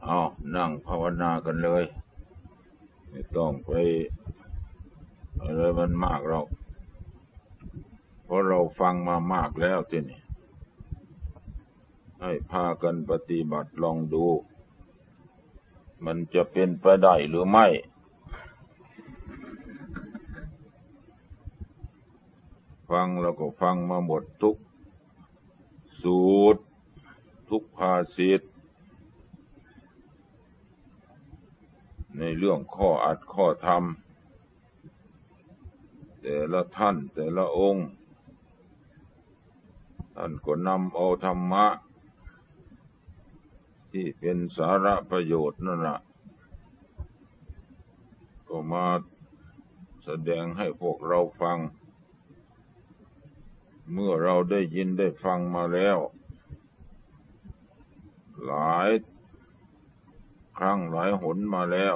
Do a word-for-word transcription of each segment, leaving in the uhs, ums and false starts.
เอานั่งภาวนากันเลยไม่ต้องไปอะไรมันมากหรอกเพราะเราฟังมามากแล้วทีนี้ให้พากันปฏิบัติลองดูมันจะเป็นไปได้หรือไม่ฟังแล้วก็ฟังมาหมดทุกสูตรทุกภาษิตในเรื่องข้ออัดข้อธรรมแต่ละท่านแต่ละองค์ท่านก็นำเอาธรรมะที่เป็นสาระประโยชน์นั่นแหละก็มาแสดงให้พวกเราฟังเมื่อเราได้ยินได้ฟังมาแล้วหลายครั้งหลายหนมาแล้ว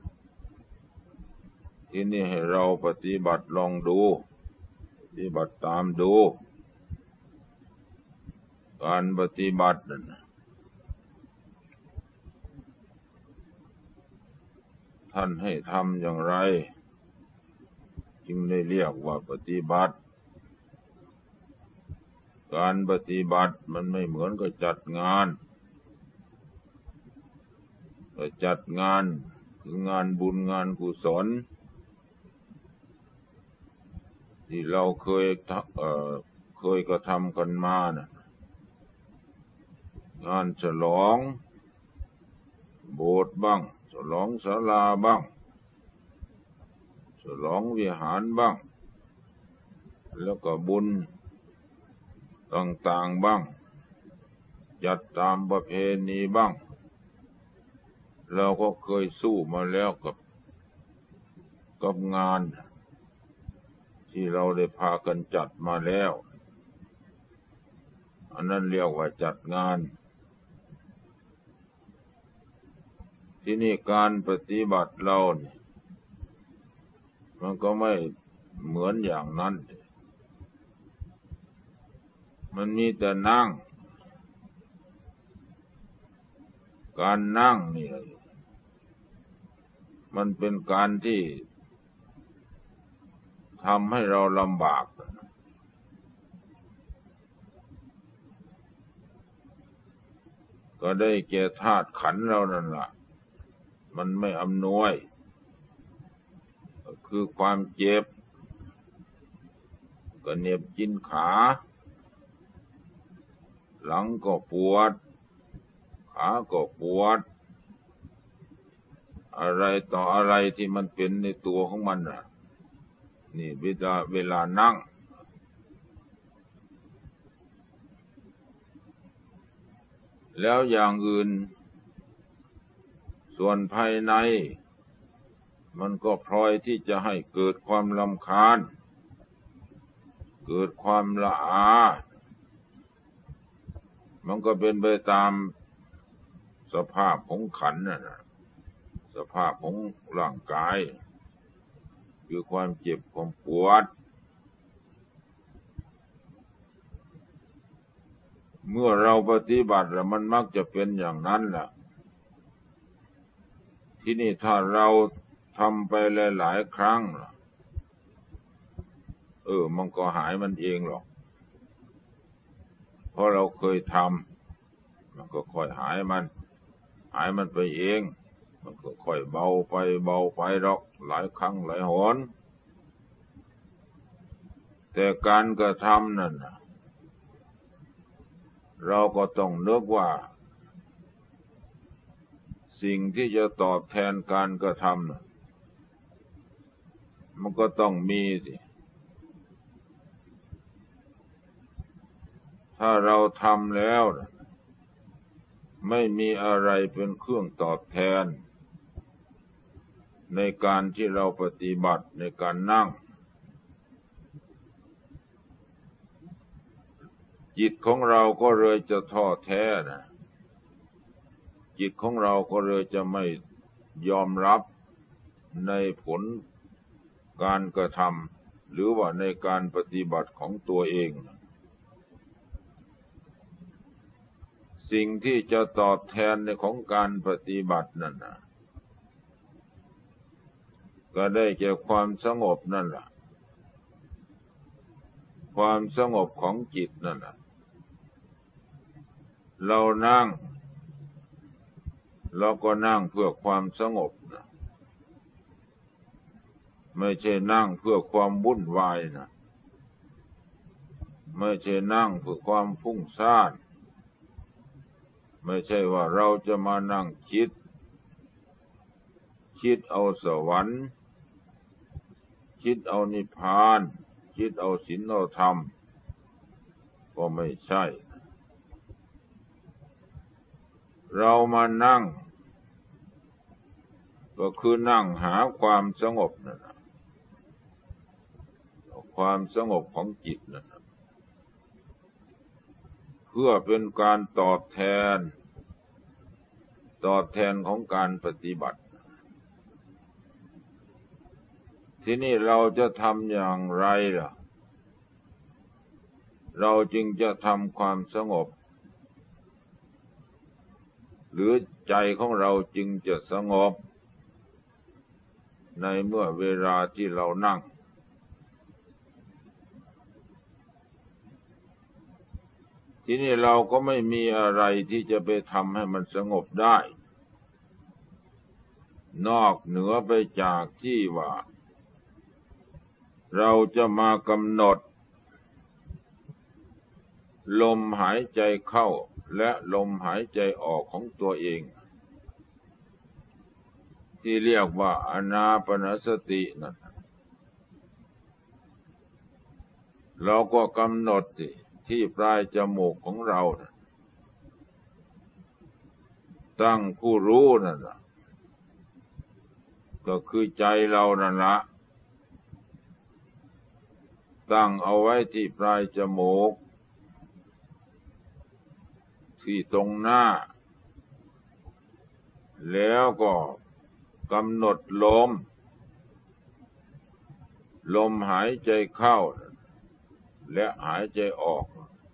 ทีนี้ให้เราปฏิบัติลองดูปฏิบัติตามดูการปฏิบัตินั้นท่านให้ทำอย่างไรจึงได้เรียกว่าปฏิบัติการปฏิบัติมันไม่เหมือนกับจัดงานจัดงานคืองานบุญงานกุศลที่เราเคยเอ่อเคยกระทำกันมานะงานฉลองโบสถ์บ้างฉลองศาลาบ้างฉลองวิหารบ้างแล้วก็บุญต่างๆบ้างจัดตามประเพณีบ้างเราก็เคยสู้มาแล้วกับกับงานที่เราได้พากันจัดมาแล้วอันนั้นเรียกว่าจัดงานที่นี่การปฏิบัติเราเนี่ยมันก็ไม่เหมือนอย่างนั้นมันมีแต่นั่งการนั่งนี่มันเป็นการที่ทำให้เราลำบากก็ได้แก่ธาตุขันธ์เรานั่นล่ะมันไม่อำนวยก็คือความเจ็บก็เหน็บกินขาหลังก็ปวดขาก็ปวดอะไรต่ออะไรที่มันเป็นในตัวของมันน่ะนี่เวลาเวลานั่งแล้วอย่างอื่นส่วนภายในมันก็พลอยที่จะให้เกิดความรำคาญเกิดความละอามันก็เป็นไปตามสภาพของขันธ์น่ะสภาพของร่างกายคือความเจ็บความปวดเมื่อเราปฏิบัติแล้วมันมักจะเป็นอย่างนั้นแหละที่นี่ถ้าเราทำไปหลายๆครั้งเออมันก็หายมันเองหรอกเพราะเราเคยทำมันก็ค่อยหายมันหายมันไปเองมันก็ค่อยเบาไปเบาไปหรอกหลายครั้งหลายหนแต่การกระทำนั่นเราก็ต้องนึกว่าสิ่งที่จะตอบแทนการกระทำมันก็ต้องมีสิถ้าเราทำแล้วไม่มีอะไรเป็นเครื่องตอบแทนในการที่เราปฏิบัติในการนั่งจิตของเราก็เลยจะท้อแท้นะจิตของเราก็เลยจะไม่ยอมรับในผลการกระทำหรือว่าในการปฏิบัติของตัวเองสิ่งที่จะตอบแทนในของการปฏิบัตินั่นนะก็ได้แก่ความสงบนั่นแหละความสงบของจิตนั่นแหละเรานั่งเราก็นั่งเพื่อความสงบนะไม่ใช่นั่งเพื่อความวุ่นวายนะไม่ใช่นั่งเพื่อความฟุ้งซ่านไม่ใช่ว่าเราจะมานั่งคิดคิดเอาสวรรค์คิดเอานิพพานคิดเอาศีลเอาธรรมก็ไม่ใช่เรามานั่งก็คือนั่งหาความสงบนั่นนะความสงบของจิตนั่นนะเพื่อเป็นการตอบแทนตอบแทนของการปฏิบัติที่นี่เราจะทำอย่างไรล่ะเราจึงจะทำความสงบหรือใจของเราจึงจะสงบในเมื่อเวลาที่เรานั่งที่นี่เราก็ไม่มีอะไรที่จะไปทำให้มันสงบได้นอกเหนือไปจากที่ว่าเราจะมากำหนดลมหายใจเข้าและลมหายใจออกของตัวเองที่เรียกว่าอานาปานสตินั่นเราก็กำหนดที่ปลายจมูกของเราตั้งผู้รู้นั่นล่ะก็คือใจเรานั่นละตั้งเอาไว้ที่ปลายจมูกที่ตรงหน้าแล้วก็กำหนดลมลมหายใจเข้าและหายใจออก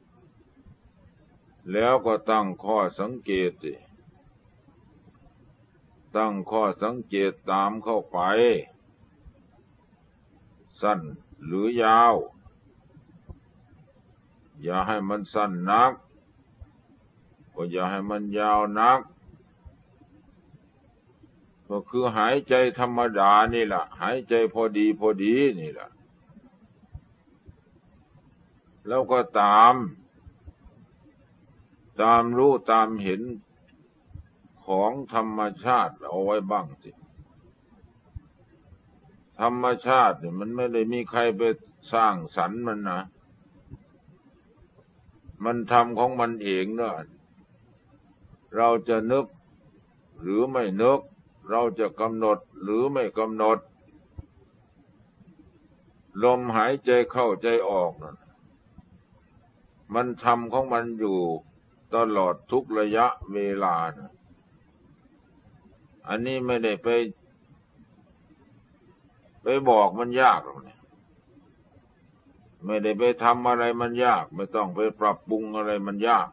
แล้วก็ตั้งข้อสังเกตตั้งข้อสังเกตตามเข้าไปสั้นหรือยาวอย่าให้มันสั้นนักก็อย่าให้มันยาวนักก็คือหายใจธรรมดานี่แหละหายใจพอดีพอดีนี่แหละแล้วก็ตามตามรู้ตามเห็นของธรรมชาติเอาไว้บ้างสิธรรมชาติเนี่ยมันไม่ได้มีใครไปสร้างสรรค์มันนะมันทำของมันเองเนอะเราจะนึกหรือไม่นึกเราจะกำหนดหรือไม่กำหนดลมหายใจเข้าใจออกนั่นมันทำของมันอยู่ตลอดทุกระยะเวลานะอันนี้ไม่ได้ไปไปบอกมันยากหรอกเนี่ยไม่ได้ไปทำอะไรมันยากไม่ต้องไปปรับปรุงอะไรมันยาก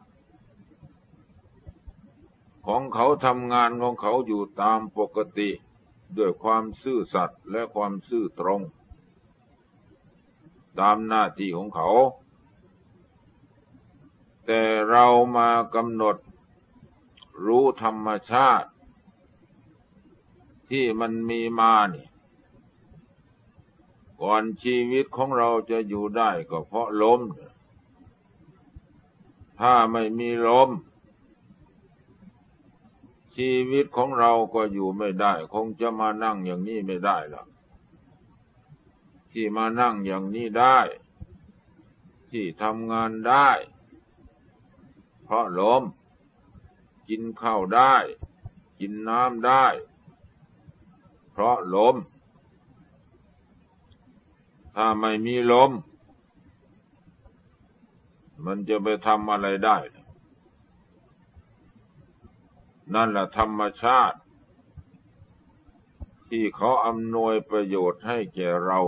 ของเขาทำงานของเขาอยู่ตามปกติด้วยความซื่อสัตย์และความซื่อตรงตามหน้าที่ของเขาแต่เรามากำหนดรู้ธรรมชาติที่มันมีมานี่ก่อนชีวิตของเราจะอยู่ได้ก็เพราะลมถ้าไม่มีลมชีวิตของเราก็อยู่ไม่ได้คงจะมานั่งอย่างนี้ไม่ได้หรอกที่มานั่งอย่างนี้ได้ที่ทำงานได้เพราะลมกินข้าวได้กินน้ำได้เพราะลมถ้าไม่มีลมมันจะไปทำอะไรได้นั่นแหละธรรมชาติที่เขาอำนวยประโยชน์ให้แก่เรา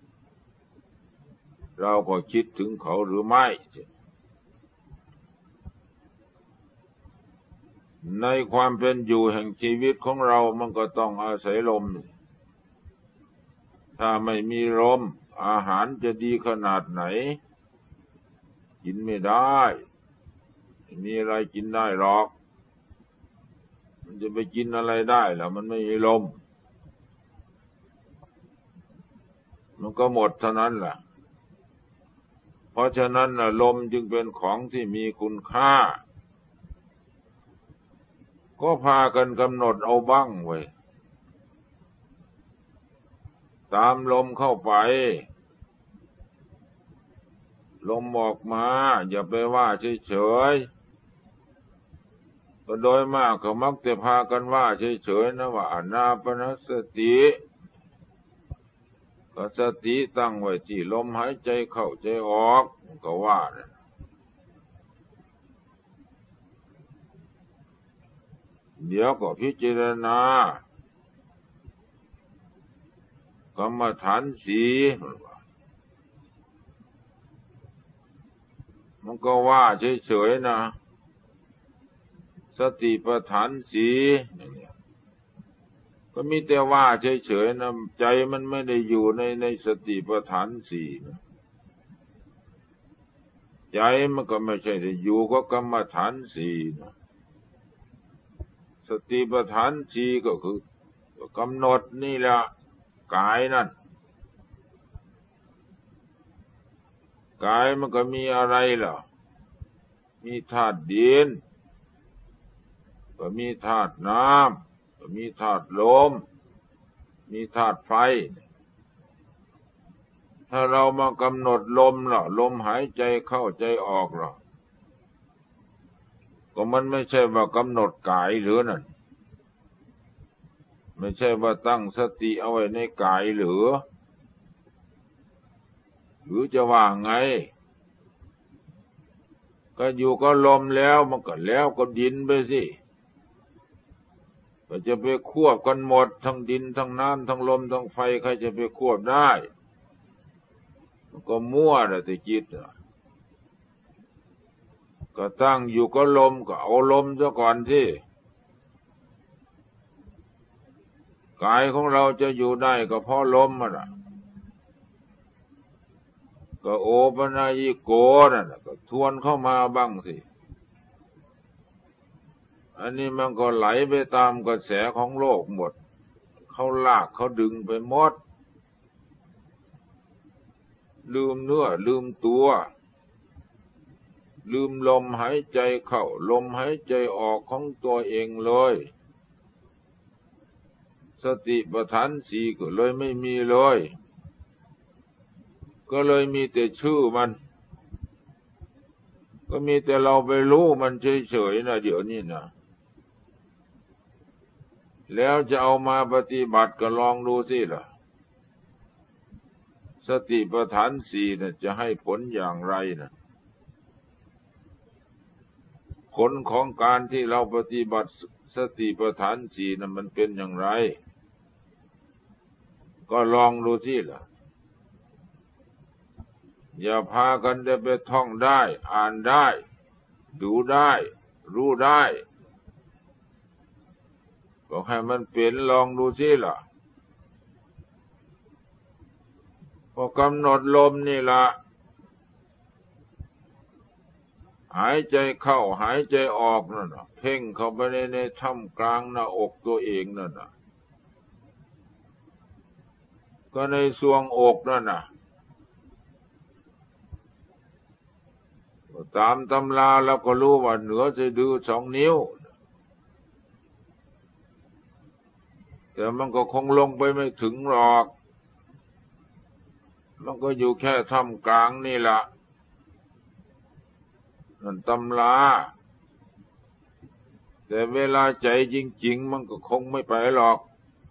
เราก็คิดถึงเขาหรือไม่ในความเป็นอยู่แห่งชีวิตของเรามันก็ต้องอาศัยลมถ้าไม่มีลมอาหารจะดีขนาดไหนกินไม่ได้ไม่มีอะไรกินได้หรอกมันจะไปกินอะไรได้ล่ะมันไม่มีลมมันก็หมดเท่านั้นแหละเพราะฉะนั้นน่ะลมจึงเป็นของที่มีคุณค่าก็พากันกำหนดเอาบ้างไว้ตามลมเข้าไปลมออกมาอย่าไปว่าเฉยๆก็โดยมากเขามักจะพากันว่าเฉยๆนะว่าอานาปานสติก็สติตั้งไว้ที่ลมหายใจเข้าใจออกก็ว่านะเดี๋ยวก็พิจารณากรรมฐานสีมันก็ว่าเฉยๆนะสติปัฏฐานสีก็มีแต่ว่าเฉยๆนะใจมันไม่ได้อยู่ในในสติปัฏฐานสี่นะใจมันก็ไม่ใช่ได้อยู่กับกรรมฐานสี่นะสติปัฏฐานสี่ก็คือกำหนดนี่แหละกายนั่นกายมันก็มีอะไรล่ะมีธาตุดินก็มีธาตุน้ำก็มีธาตุลมมีธาตุไฟถ้าเรามากำหนดลมล่ะลมหายใจเข้าใจออกล่ะก็มันไม่ใช่ว่ากำหนดกายหรือนั่นไม่ใช่ว่าตั้งสติเอาไว้ในกายหรือหรือจะว่าไงก็อยู่ก็ลมแล้วมันก็แล้วก็ดินไปสิก็จะไปควบกันหมดทั้งดินทั้งน้ำทั้งลมทั้งไฟใครจะไปควบได้มันก็มั่วแต่ที่จิตก็ตั้งอยู่ก็ลมก็เอาลมซะก่อนที่กายของเราจะอยู่ได้ก็เพราะลมมันน่ะก็โอปนัญิโกนั่นก็ทวนเข้ามาบ้างสิอันนี้มันก็ไหลไปตามกระแสของโลกหมดเขาลากเขาดึงไปหมดลืมเนื้อลืมตัวลืมลมหายใจเข้าลมหายใจออกของตัวเองเลยสติปัฏฐานสี่ก็เลยไม่มีเลยก็เลยมีแต่ชื่อมันก็มีแต่เราไปรู้มันเฉยๆนะเดี๋ยวนี้นะแล้วจะเอามาปฏิบัติก็ลองดูสิล่ะสติปัฏฐานสี่น่ะจะให้ผลอย่างไรนะผลของการที่เราปฏิบัติสติปัฏฐานสี่น่ะมันเป็นอย่างไรก็ลองดูสิล่ะอย่าพากันจะไปท่องได้อ่านได้ดูได้รู้ได้ก็ให้มันเป็นลองดูสิล่ะพอกำหนดลมนี่ล่ะหายใจเข้าหายใจออกนั่นน่ะเพ่งเข้าไปในในท่ามกลางหน้าอกตัวเองนั่นน่ะก็ในทรวงอกนั่นน่ะตามตำราแล้วก็รู้ว่าเหนือสะดือสองนิ้วแต่มันก็คงลงไปไม่ถึงหรอกมันก็อยู่แค่ท่ามกลางนี่ล่ะนั่นตำราแต่เวลาใจจริงๆมันก็คงไม่ไปหรอก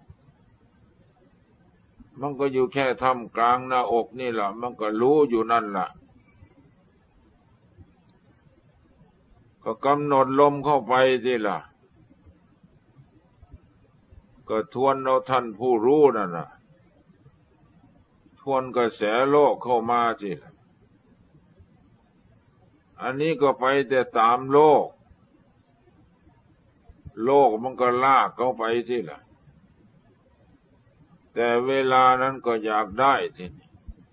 มันก็อยู่แค่ท่ามกลางหน้าอกนี่ล่ะมันก็รู้อยู่นั่นล่ะก็กำหนดลมเข้าไปสิล่ะก็ทวนเอาท่านผู้รู้นั่นน่ะทวนกระแสโลกเข้ามาสิล่ะอันนี้ก็ไปแต่ตามโลกโลกมันก็ลากเขาไปสิล่ะแต่เวลานั้นก็อยากได้ทีนี้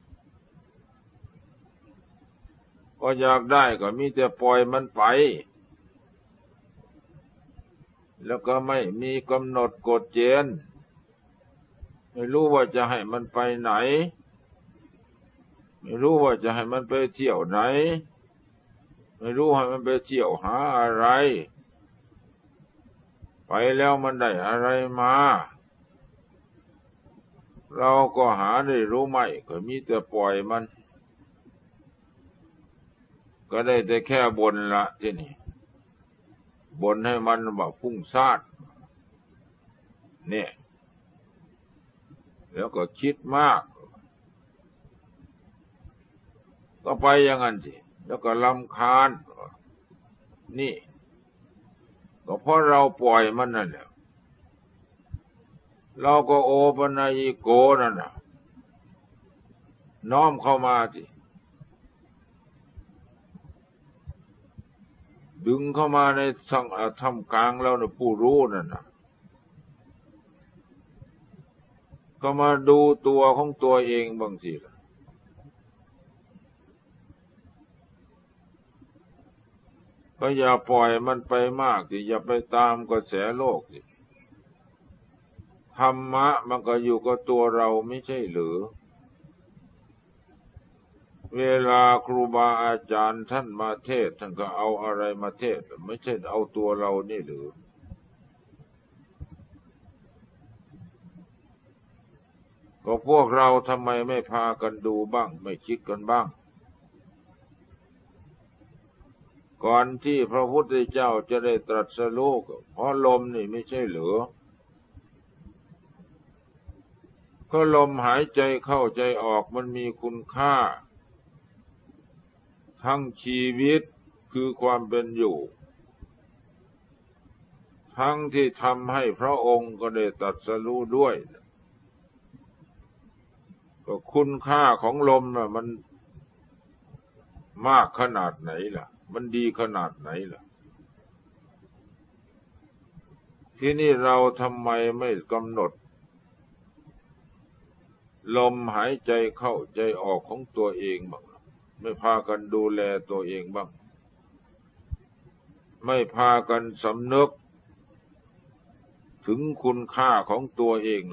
ก็อยากได้ก็มีแต่ปล่อยมันไปแล้วก็ไม่มีกำหนดกฎเกณฑ์ไม่รู้ว่าจะให้มันไปไหนไม่รู้ว่าจะให้มันไปเที่ยวไหนไม่รู้ให้มันไปเที่ยวหาอะไรไปแล้วมันได้อะไรมาเราก็หาได้รู้ไหมก็มีแต่ปล่อยมันก็ได้แต่แค่บ่นละที่นี่บ่นให้มันแบบฟุ้งซ่านเนี่ยแล้วก็คิดมากก็ไปอย่างนั้นสิแล้วก็รำคาญนี่ก็เพราะเราปล่อยมันนั่นแหละเราก็โอปนัยโกนั่นน่ะน้อมเข้ามาสิดึงเข้ามาในสังธรรมกลางเราเนี่ยผู้รู้นั่นน่ะก็มาดูตัวของตัวเองบางทีล่ะก็อย่าปล่อยมันไปมากสิอย่าไปตามกระแสโลกสิธรรมะมันก็อยู่กับตัวเราไม่ใช่หรือเวลาครูบาอาจารย์ท่านมาเทศน์ท่านก็เอาอะไรมาเทศน์ไม่ใช่เอาตัวเรานี่หรือก็พวกเราทำไมไม่พากันดูบ้างไม่คิดกันบ้างก่อนที่พระพุทธเจ้าจะได้ตรัสรู้เพราะลมนี่ไม่ใช่หรือก็ลมหายใจเข้าใจออกมันมีคุณค่าทั้งชีวิตคือความเป็นอยู่ทั้งที่ทำให้พระองค์ก็ได้ตรัสรู้ด้วยก็คุณค่าของลมน่ะมันมากขนาดไหนล่ะมันดีขนาดไหนล่ะที่นี่เราทำไมไม่กำหนดลมหายใจเข้าใจออกของตัวเองบ้างไม่พากันดูแลตัวเองบ้างไม่พากันสำนึกถึงคุณค่าของตัวเอง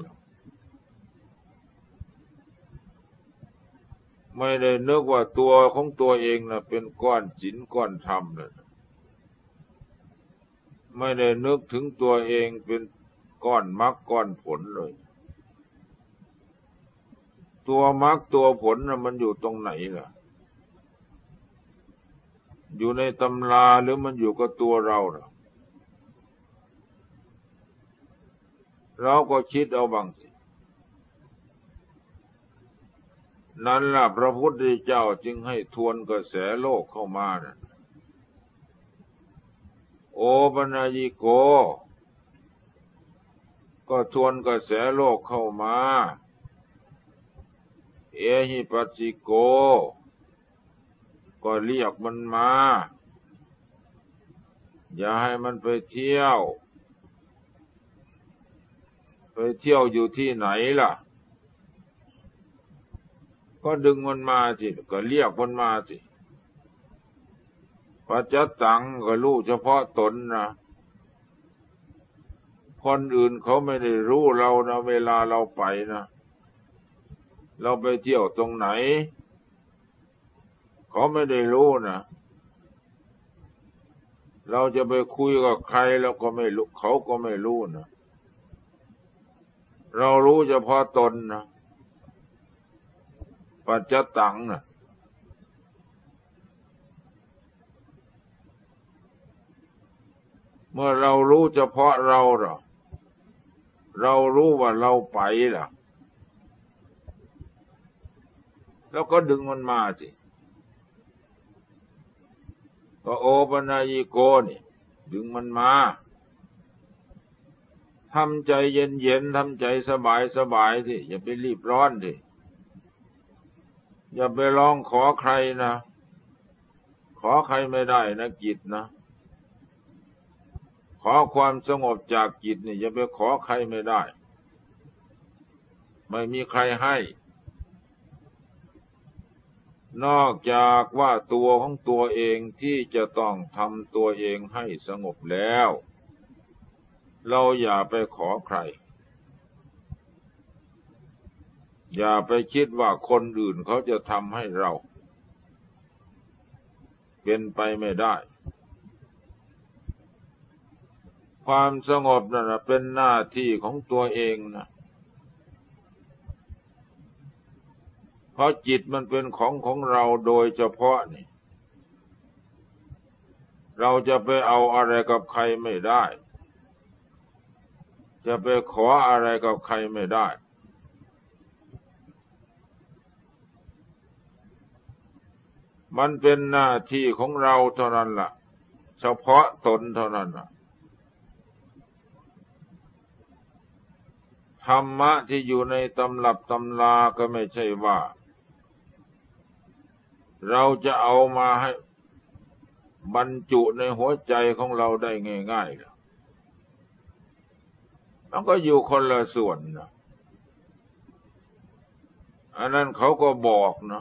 ไม่ได้นึกว่าตัวของตัวเองน่ะเป็นก้อนศีลก้อนธรรมน่ะไม่ได้นึกถึงตัวเองเป็นก้อนมรรคก้อนผลเลยตัวมรรคตัวผลน่ะมันอยู่ตรงไหนล่ะอยู่ในตำราหรือมันอยู่กับตัวเราล่ะเราก็คิดเอาบ้างสินั่นล่ะพระพุทธเจ้าจึงให้ทวนกระแสโลกเข้ามาน่ะโอปัญญิโกก็ทวนกระแสโลกเข้ามาเอหิปัสสิโกก็เรียกมันมาอย่าให้มันไปเที่ยวไปเที่ยวอยู่ที่ไหนล่ะก็ดึงมันมาสิก็เรียกมันมาสิปัจจตังก็รู้เฉพาะตนนะคนอื่นเขาไม่ได้รู้เรานะเวลาเราไปนะเราไปเที่ยวตรงไหนเขาไม่ได้รู้นะเราจะไปคุยกับใครเราก็ไม่รู้เขาก็ไม่รู้นะเรารู้เฉพาะตนนะปัจจตังนะเมื่อเรารู้เฉพาะเราหรอเรารู้ว่าเราไปล่ะแล้วก็ดึงมันมาสิก็โอปัญญิโกนี่ดึงมันมาทำใจเย็นๆทำใจสบายๆสิอย่าไปรีบร้อนสิอย่าไปร้องขอใครนะขอใครไม่ได้นะกิจนะขออความสงบจากจิตนี่จะไปขอใครไม่ได้ไม่มีใครให้นอกจากว่าตัวของตัวเองที่จะต้องทำตัวเองให้สงบแล้วเราอย่าไปขอใครอย่าไปคิดว่าคนอื่นเขาจะทำให้เราเป็นไปไม่ได้ความสงบนั่นเป็นหน้าที่ของตัวเองนะเพราะจิตมันเป็นของของเราโดยเฉพาะนี่เราจะไปเอาอะไรกับใครไม่ได้จะไปขออะไรกับใครไม่ได้มันเป็นหน้าที่ของเราเท่านั้นล่ะเฉพาะตนเท่านั้นล่ะธรรมะที่อยู่ในตำรับตำราก็ไม่ใช่ว่าเราจะเอามาให้บรรจุในหัวใจของเราได้ง่ายๆนะมันก็อยู่คนละส่วนนะอันนั้นเขาก็บอกนะ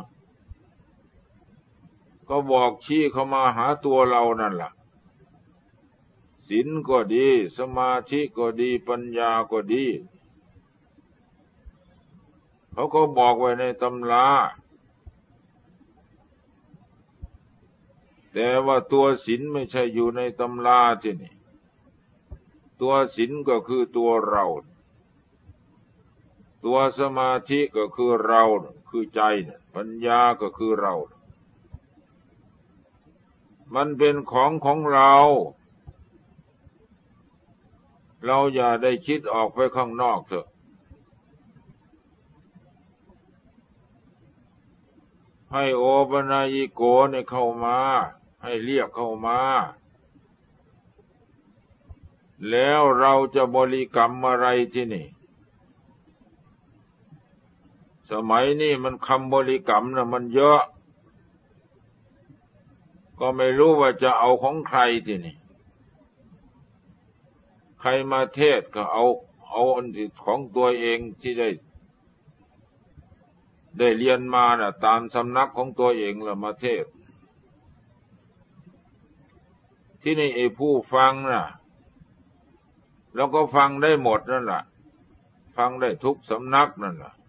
ก็บอกชี้เข้ามาหาตัวเรานั่นล่ะศีลก็ดีสมาธิก็ดีปัญญาก็ดีเขาก็บอกไว้ในตำราแต่ว่าตัวศีลไม่ใช่อยู่ในตำราที่นี่ตัวศีลก็คือตัวเราตัวสมาธิก็คือเราคือใจปัญญาก็คือเรามันเป็นของของเราเราอย่าได้คิดออกไปข้างนอกเถอะให้โอปนัญิโกเนี่ยเข้ามาให้เรียกเข้ามาแล้วเราจะบริกรรมอะไรที่นี่สมัยนี้มันคำบริกรรมนะมันเยอะก็ไม่รู้ว่าจะเอาของใครที่นี่ใครมาเทศก็เอาเอาอันที่ของตัวเองที่ได้ได้เรียนมาน่ะตามสำนักของตัวเองแล้วมาเทศที่นี่ไอ้ผู้ฟังน่ะแล้วก็ฟังได้หมดนั่นแหละฟังได้ทุกสำนักนั่นแหละ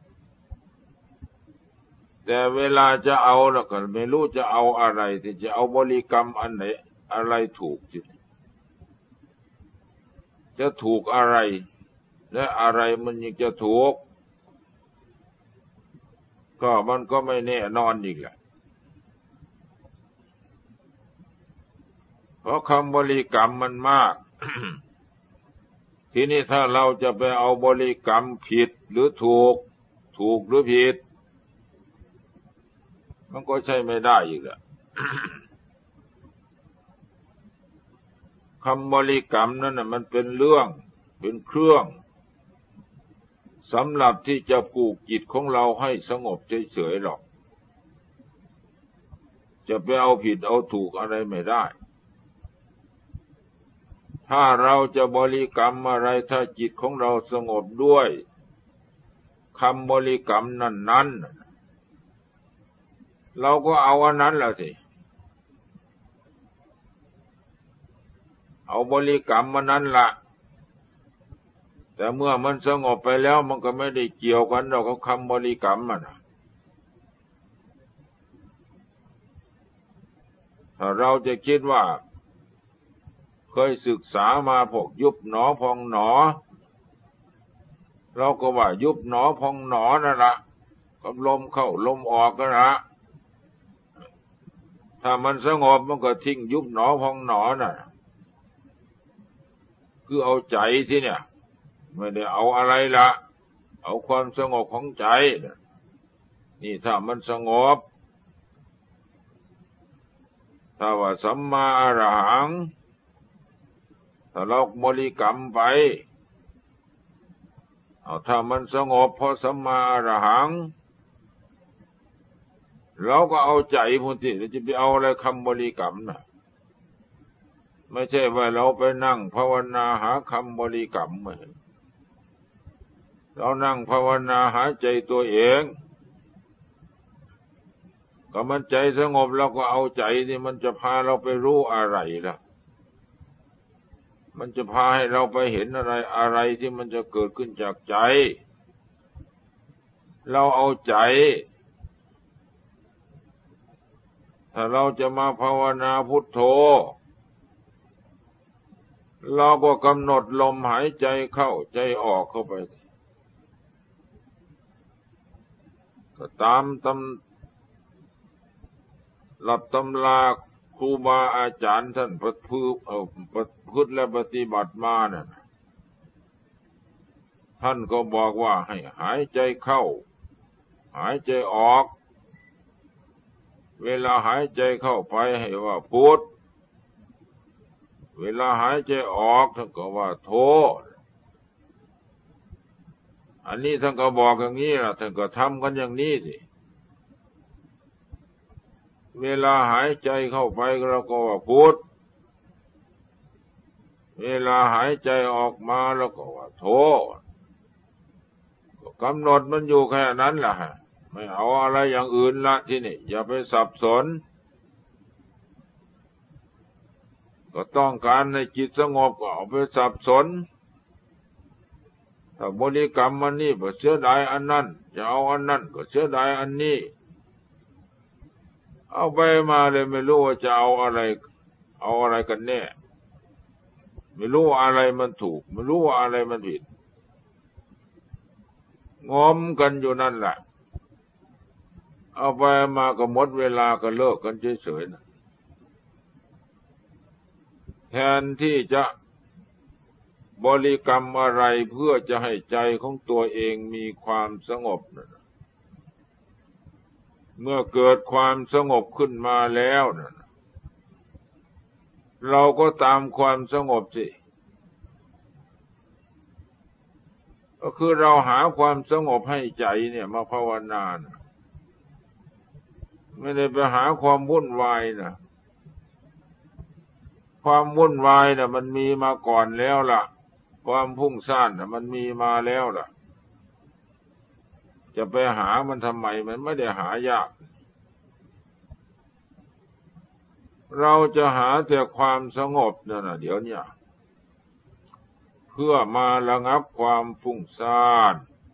แต่เวลาจะเอาแล้วก็ไม่รู้จะเอาอะไรที่จะเอาบริกรรมอันไหนอะไรถูกจิจะถูกอะไรและอะไรมันยังจะถูกก็มันก็ไม่แน่นอนอีกแหละเพราะคำบริกรรมมันมาก ทีนี้ถ้าเราจะไปเอาบริกรรมผิดหรือถูกถูกหรือผิดมันก็ใช่ไม่ได้อีกแหละ คำบริกรรมนั้นน่ะมันเป็นเรื่องเป็นเครื่องสำหรับที่จะปลูกจิตของเราให้สงบเฉยๆหรอกจะไปเอาผิดเอาถูกอะไรไม่ได้ถ้าเราจะบริกรรมอะไรถ้าจิตของเราสงบด้วยคำบริกรรมนั้นๆเราก็เอาอันนั้นแหละสิเอาบริกรรมมันนั้นละแต่เมื่อมันสงบไปแล้วมันก็ไม่ได้เกี่ยวกันเรากับคำบริกรรมมันถ้าเราจะคิดว่าเคยศึกษามาพวกยุบหนอพองหนอเราก็ว่ายุบหนอพองหนอนั่นละกับลมเข้าลมออกกันละถ้ามันสงบมันก็ทิ้งยุบหนอพองหนอน่ะคือเอาใจที่เนี่ยไม่ได้เอาอะไรละเอาความสงบของใจนี่ถ้ามันสงบถ้าว่าสัมมาอรหังถ้าเราบริกรรมไปเอาถ้ามันสงบพอสัมมาอรหังเราก็เอาใจพุทธิจะไปเอาอะไรคำบริกรรมน่ะไม่ใช่ว่าเราไปนั่งภาวนาหาคำบริกรรมเรานั่งภาวนาหาใจตัวเองก็มันใจสงบเราก็เอาใจนี่มันจะพาเราไปรู้อะไรล่ะมันจะพาให้เราไปเห็นอะไรอะไรที่มันจะเกิดขึ้นจากใจเราเอาใจถ้าเราจะมาภาวนาพุทโธเราก็กำหนดลมหายใจเข้าใจออกเข้าไปก็ตามตำหลับตำราครูบาอาจารย์ท่านประพฤติเอาประพฤติและปฏิบัติมาน่ะท่านก็บอกว่าให้หายใจเข้าหายใจออกเวลาหายใจเข้าไปให้ว่าพุทธเวลาหายใจออกท่านก็ว่าโธอันนี้ท่านก็บอกอย่างนี้ล่ะท่านก็ทำกันอย่างนี้สิเวลาหายใจเข้าไปเราก็ว่าพุทธเวลาหายใจออกมาเราก็ว่าโธก็กำหนดมันอยู่แค่นั้นล่ะไม่เอาอะไรอย่างอื่นละที่นี่อย่าไปสับสนก็ต้องการในจิตสงบก็เอาไปสับสนถ้าบริกรรมมันนี่ก็เสียดายอันนั้นจะเอาอันนั้นก็เสียดายอันนี้เอาไปมาเลยไม่รู้ว่าจะเอาอะไรเอาอะไรกันแน่ไม่รู้ว่าอะไรมันถูกไม่รู้ว่าอะไรมันผิดงมกันอยู่นั่นแหละเอาไปมาก็หมดเวลาก็เลิกกันเฉยๆนะแทนที่จะบริกรรมอะไรเพื่อจะให้ใจของตัวเองมีความสงบนะเมื่อเกิดความสงบขึ้นมาแล้วนะเราก็ตามความสงบสิก็คือเราหาความสงบให้ใจเนี่ยมาภาวนานะไม่ได้ไปหาความวุ่นวายนะความวุ่นวายนะมันมีมาก่อนแล้วล่ะความพุ่งซ่านนะมันมีมาแล้วล่ะจะไปหามันทำไมมันไม่ได้หายากเราจะหาแต่ความสงบนั่นน่ะเดี๋ยวนี้เพื่อมาระงับความฟุ้งซ่าน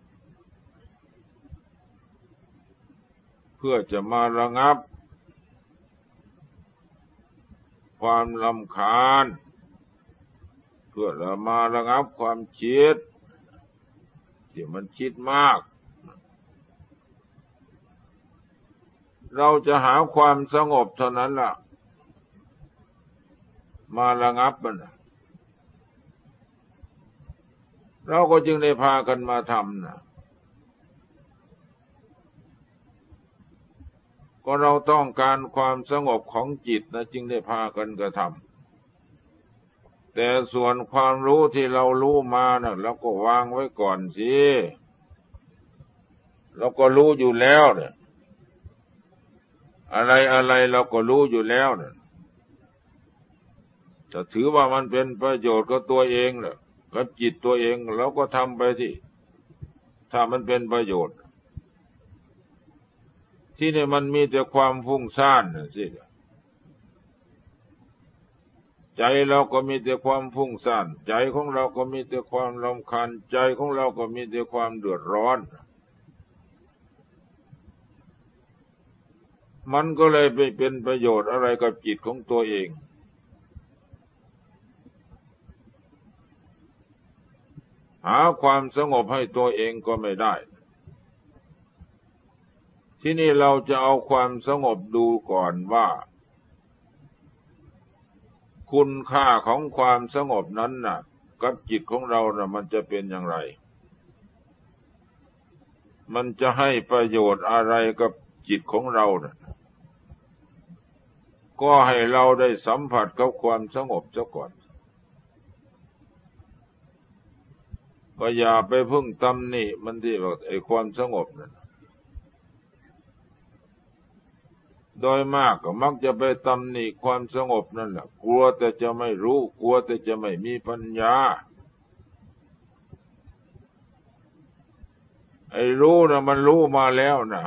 เพื่อจะมาระงับความรำคาญเพื่อจะมาระงับความคิดที่มันคิดมากเราจะหาความสงบเท่านั้นล่ะมาระงับมันเราก็จึงได้พากันมาทำนะก็เราต้องการความสงบของจิตนะจึงได้พากันกระทำแต่ส่วนความรู้ที่เรารู้มานะเราก็วางไว้ก่อนสิเราก็รู้อยู่แล้วเนี่ยอะไรอะไรเราก็รู้อยู่แล้วเนี่ยจะถือว่ามันเป็นประโยชน์กับตัวเองเหรอกับจิตตัวเองเราก็ทำไปสิถ้ามันเป็นประโยชน์ที่นี่มันมีแต่ความฟุ้งซ่านน่ะสิใจเราก็มีแต่ความฟุ้งซ่านใจของเราก็มีแต่ความรำคาญใจของเราก็มีแต่ความเดือดร้อนมันก็เลยไปเป็นประโยชน์อะไรกับจิตของตัวเองหาความสงบให้ตัวเองก็ไม่ได้ที่นี่เราจะเอาความสงบดูก่อนว่าคุณค่าของความสงบนั้นน่ะกับจิตของเราน่ะมันจะเป็นอย่างไรมันจะให้ประโยชน์อะไรกับจิตของเราน่ะก็ให้เราได้สัมผัสกับความสงบซะก่อนก็อย่าไปพึ่งตำหนิมันที่ว่าไอ้ความสงบนั่นโโดยมากก็มักจะไปตำหนิความสงบนั่นแหละกลัวแต่จะไม่รู้กลัวแต่จะไม่มีปัญญาไอ้รู้นะมันรู้มาแล้วนะ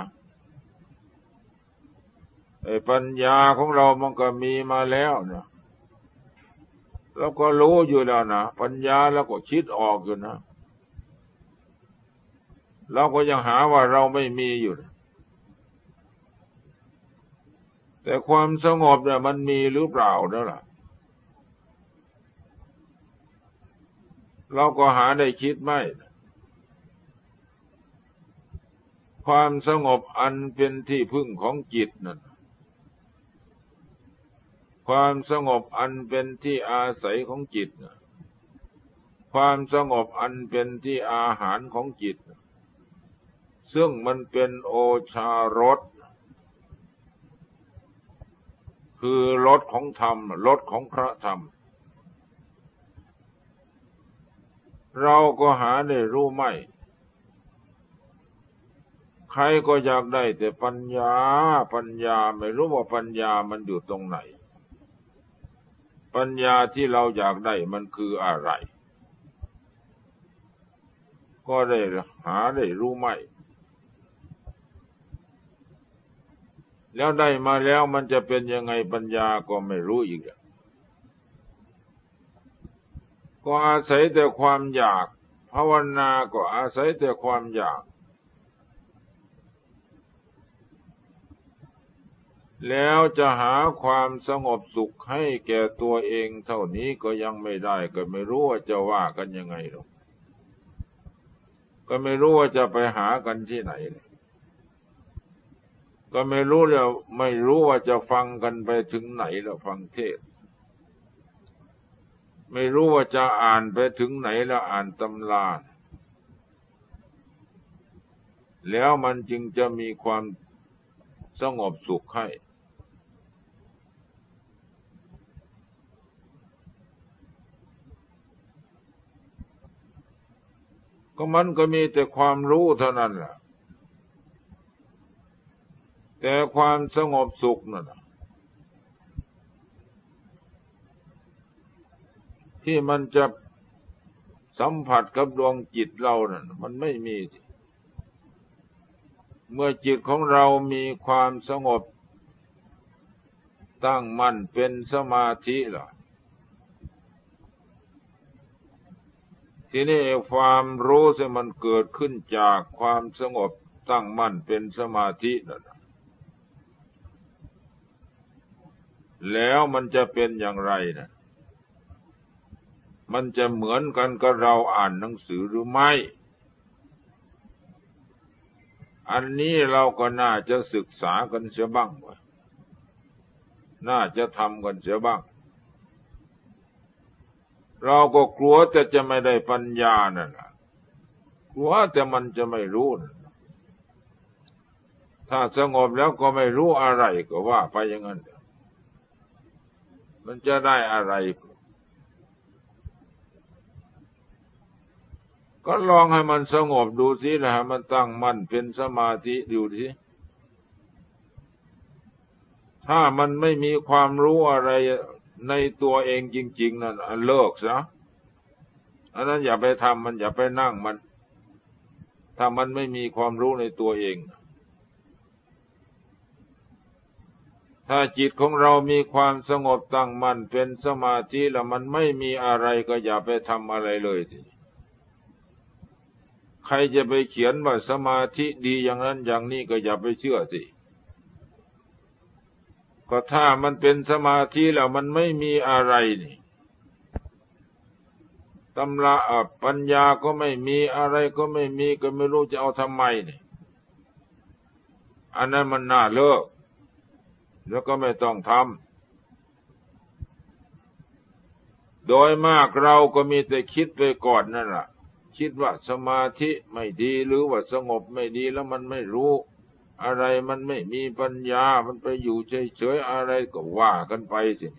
ไอ้ปัญญาของเรามันก็มีมาแล้วนะแล้วก็รู้อยู่แล้วนะปัญญาแล้วก็คิดออกอยู่นะเราก็ยังหาว่าเราไม่มีอยู่นะแต่ความสงบเนี่ยมันมีหรือเปล่านั่นแหละเราก็หาได้คิดไม่ความสงบอันเป็นที่พึ่งของจิตนั่นความสงบอันเป็นที่อาศัยของจิตความสงบอันเป็นที่อาหารของจิตซึ่งมันเป็นโอชารสคือรสของธรรมรสของพระธรรมเราก็หาได้รู้ไม่ใครก็อยากได้แต่ปัญญาปัญญาไม่รู้ว่าปัญญามันอยู่ตรงไหนปัญญาที่เราอยากได้มันคืออะไรก็ได้หาได้รู้ไม่แล้วได้มาแล้วมันจะเป็นยังไงปัญญาก็ไม่รู้อีกก็อาศัยแต่ความอยากภาวนาก็อาศัยแต่ความอยากแล้วจะหาความสงบสุขให้แก่ตัวเองเท่านี้ก็ยังไม่ได้ก็ไม่รู้ว่าจะว่ากันยังไงหรอกก็ไม่รู้ว่าจะไปหากันที่ไหนก็ไม่รู้แล้วไม่รู้ว่าจะฟังกันไปถึงไหนแล้วฟังเทศไม่รู้ว่าจะอ่านไปถึงไหนแล้วอ่านตำราแล้วมันจึงจะมีความสงบสุขให้ก็มันก็มีแต่ความรู้เท่านั้นแหละแต่ความสงบสุขนั่นที่มันจะสัมผัสกับดวงจิตเรานั่นมันไม่มีเมื่อจิตของเรามีความสงบตั้งมั่นเป็นสมาธิล่ะทีนี้ความรู้ที่มันเกิดขึ้นจากความสงบตั้งมั่นเป็นสมาธินั่นแล้วมันจะเป็นอย่างไรนะมันจะเหมือนกันกับเราอ่านหนังสือหรือไม่อันนี้เราก็น่าจะศึกษากันเสียบ้างว่าน่าจะทำกันเสียบ้างเราก็กลัวแต่จะไม่ได้ปัญญานั่นแหละกลัวแต่มันจะไม่รู้นะถ้าสงบแล้วก็ไม่รู้อะไรก็ว่าไปอย่างนั้นมันจะได้อะไรก็ลองให้มันสงบดูสินะฮะมันตั้งมั่นเป็นสมาธิดูสิถ้ามันไม่มีความรู้อะไรในตัวเองจริงๆนั่นเลิกซะอันนั้นอย่าไปทำมันอย่าไปนั่งมันถ้ามันไม่มีความรู้ในตัวเองถ้าจิตของเรามีความสงบตั้งมั่นเป็นสมาธิแล้วมันไม่มีอะไรก็อย่าไปทำอะไรเลยทีใครจะไปเขียนว่าสมาธิดีอย่างนั้นอย่างนี้ก็อย่าไปเชื่อสิก็ถ้ามันเป็นสมาธิแล้วมันไม่มีอะไรนี่ตำราปัญญาก็ไม่มีอะไรก็ไม่มีก็ไม่รู้จะเอาทำไมนี่อันนั้นมันน่าเลิกแล้วก็ไม่ต้องทำโดยมากเราก็มีแต่คิดไปก่อนนั่นแหละคิดว่าสมาธิไม่ดีหรือว่าสงบไม่ดีแล้วมันไม่รู้อะไรมันไม่มีปัญญามันไปอยู่เฉยๆอะไรก็ว่ากันไปสิ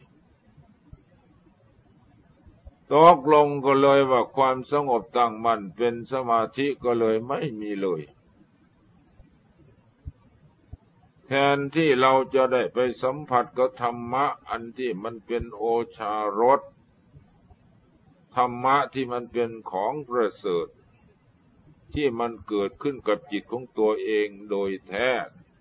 ตกลงก็เลยว่าความสงบตั้งมั่นเป็นสมาธิก็เลยไม่มีเลยแทนที่เราจะได้ไปสัมผัสกับธรรมะอันที่มันเป็นโอชารสธรรมะที่มันเป็นของประเสริฐที่มันเกิดขึ้นกับจิตของตัวเองโดยแท้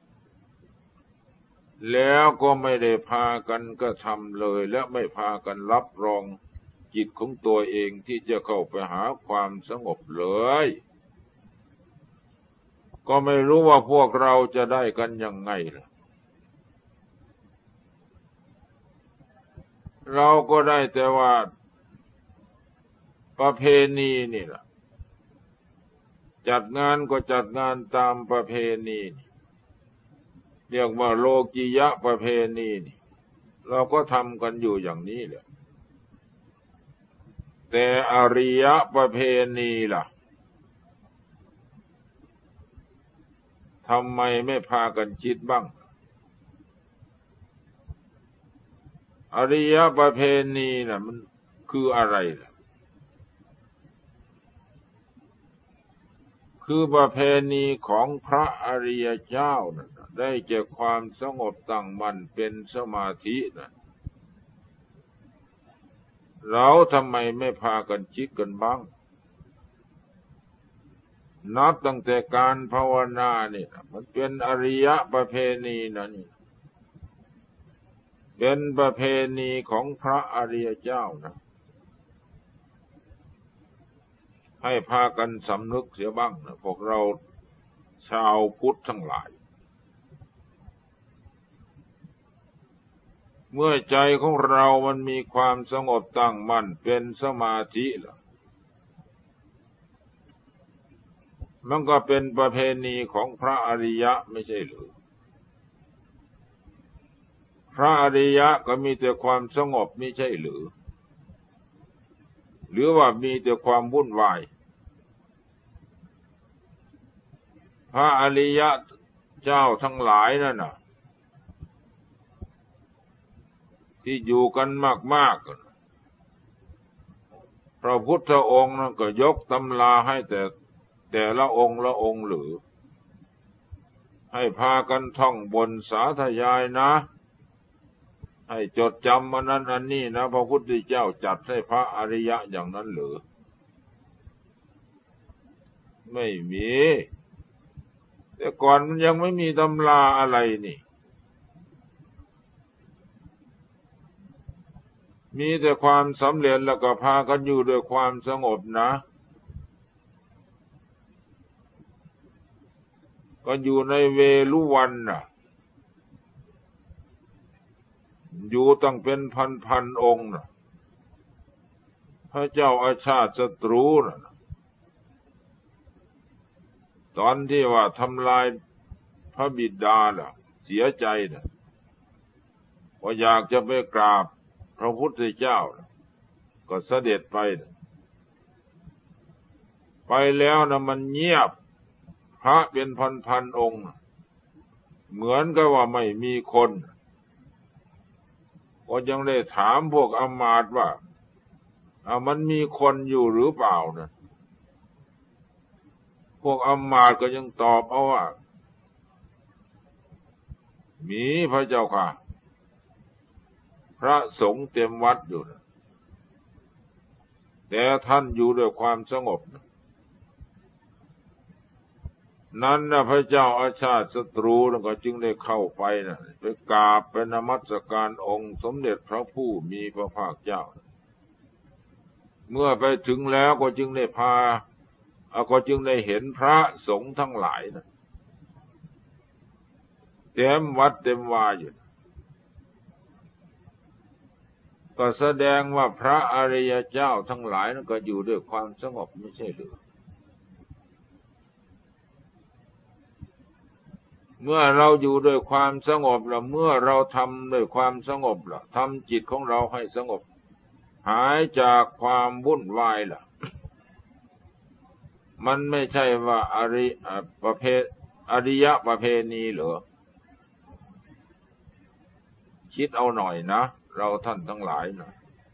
แล้วก็ไม่ได้พากันกระทำเลยและไม่พากันรับรองจิตของตัวเองที่จะเข้าไปหาความสงบเลยก็ไม่รู้ว่าพวกเราจะได้กันยังไงล่ะเราก็ได้แต่ว่าประเพณีนี่ล่ะจัดงานก็จัดงานตามประเพณีเรียกว่าโลกิยะประเพณีนี่เราก็ทำกันอยู่อย่างนี้แหละแต่อริยประเพณีล่ะทำไมไม่พากันคิดบ้างอริยประเพณีน่ะมันคืออะไรล่ะคือประเพณีของพระอริยเจ้าน่ะได้แก่ความสงบตั้งมั่นเป็นสมาธิน่ะเราทำไมไม่พากันคิดกันบ้างนับตั้งแต่การภาวนาเนี่ยมันเป็นอริยประเพณีนะนี่เป็นประเพณีของพระอริยเจ้านะให้พากันสำนึกเสียบ้างนะพวกเราชาวพุทธทั้งหลายเมื่อใจของเรามันมีความสงบตั้งมั่นเป็นสมาธิแล้วมันก็เป็นประเพณีของพระอริยะไม่ใช่หรือพระอริยะก็มีแต่ความสงบไม่ใช่หรือหรือว่ามีแต่ความวุ่นวายพระอริยะเจ้าทั้งหลายนั่นน่ะที่อยู่กันมากๆพระพุทธองค์นั่นก็ยกตำราให้แต่แต่ละองค์ละองค์หรือให้พากันท่องบนสาธยายนะให้จดจำอันนั้นอันนี้นะพระพุทธเจ้าจัดให้พระอริยะอย่างนั้นหรือไม่มีแต่ก่อนมันยังไม่มีตำราอะไรนี่มีแต่ความสำเร็จแล้วก็พากันอยู่ด้วยความสงบนะก็อยู่ในเวลุวันน่ะอยู่ตั้งเป็นพันๆองค์น่ะพระเจ้าอาชาติศัตรูน่ะตอนที่ว่าทำลายพระบิดาน่ะเสียใจน่ะว่าอยากจะไปกราบพระพุทธเจ้าก็เสด็จไปไปแล้วนะมันเงียบพระเป็นพันๆองค์เหมือนกับว่าไม่มีคนก็ยังได้ถามพวกอมาตย์ว่าอ่ะมันมีคนอยู่หรือเปล่านะพวกอมาตย์ก็ยังตอบเอาว่ามีพระเจ้าค่ะพระสงฆ์เต็มวัดอยู่นะแต่ท่านอยู่ด้วยความสงบนะนั้นนะพระเจ้าอาชาติศัตรูแล้วก็จึงได้เข้าไปนะไปกราบไปนมัสการองค์สมเด็จพระผู้มีพระภาคเจ้าเมื่อไปถึงแล้วก็จึงได้พาก็จึงได้เห็นพระสงฆ์ทั้งหลายนะเต็มวัดเต็มวาอยู่ก็แสดงว่าพระอริยเจ้าทั้งหลายนั้นก็อยู่ด้วยความสงบไม่ใช่หรือเมื่อเราอยู่ด้วยความสงบแล้วเมื่อเราทำด้วยความสงบล่ะทำจิตของเราให้สงบหายจากความวุ่นวายล่ะมันไม่ใช่ว่าอริประเพอริยประเพณีเหรอคิดเอาหน่อยนะเราท่านทั้งหลายนะ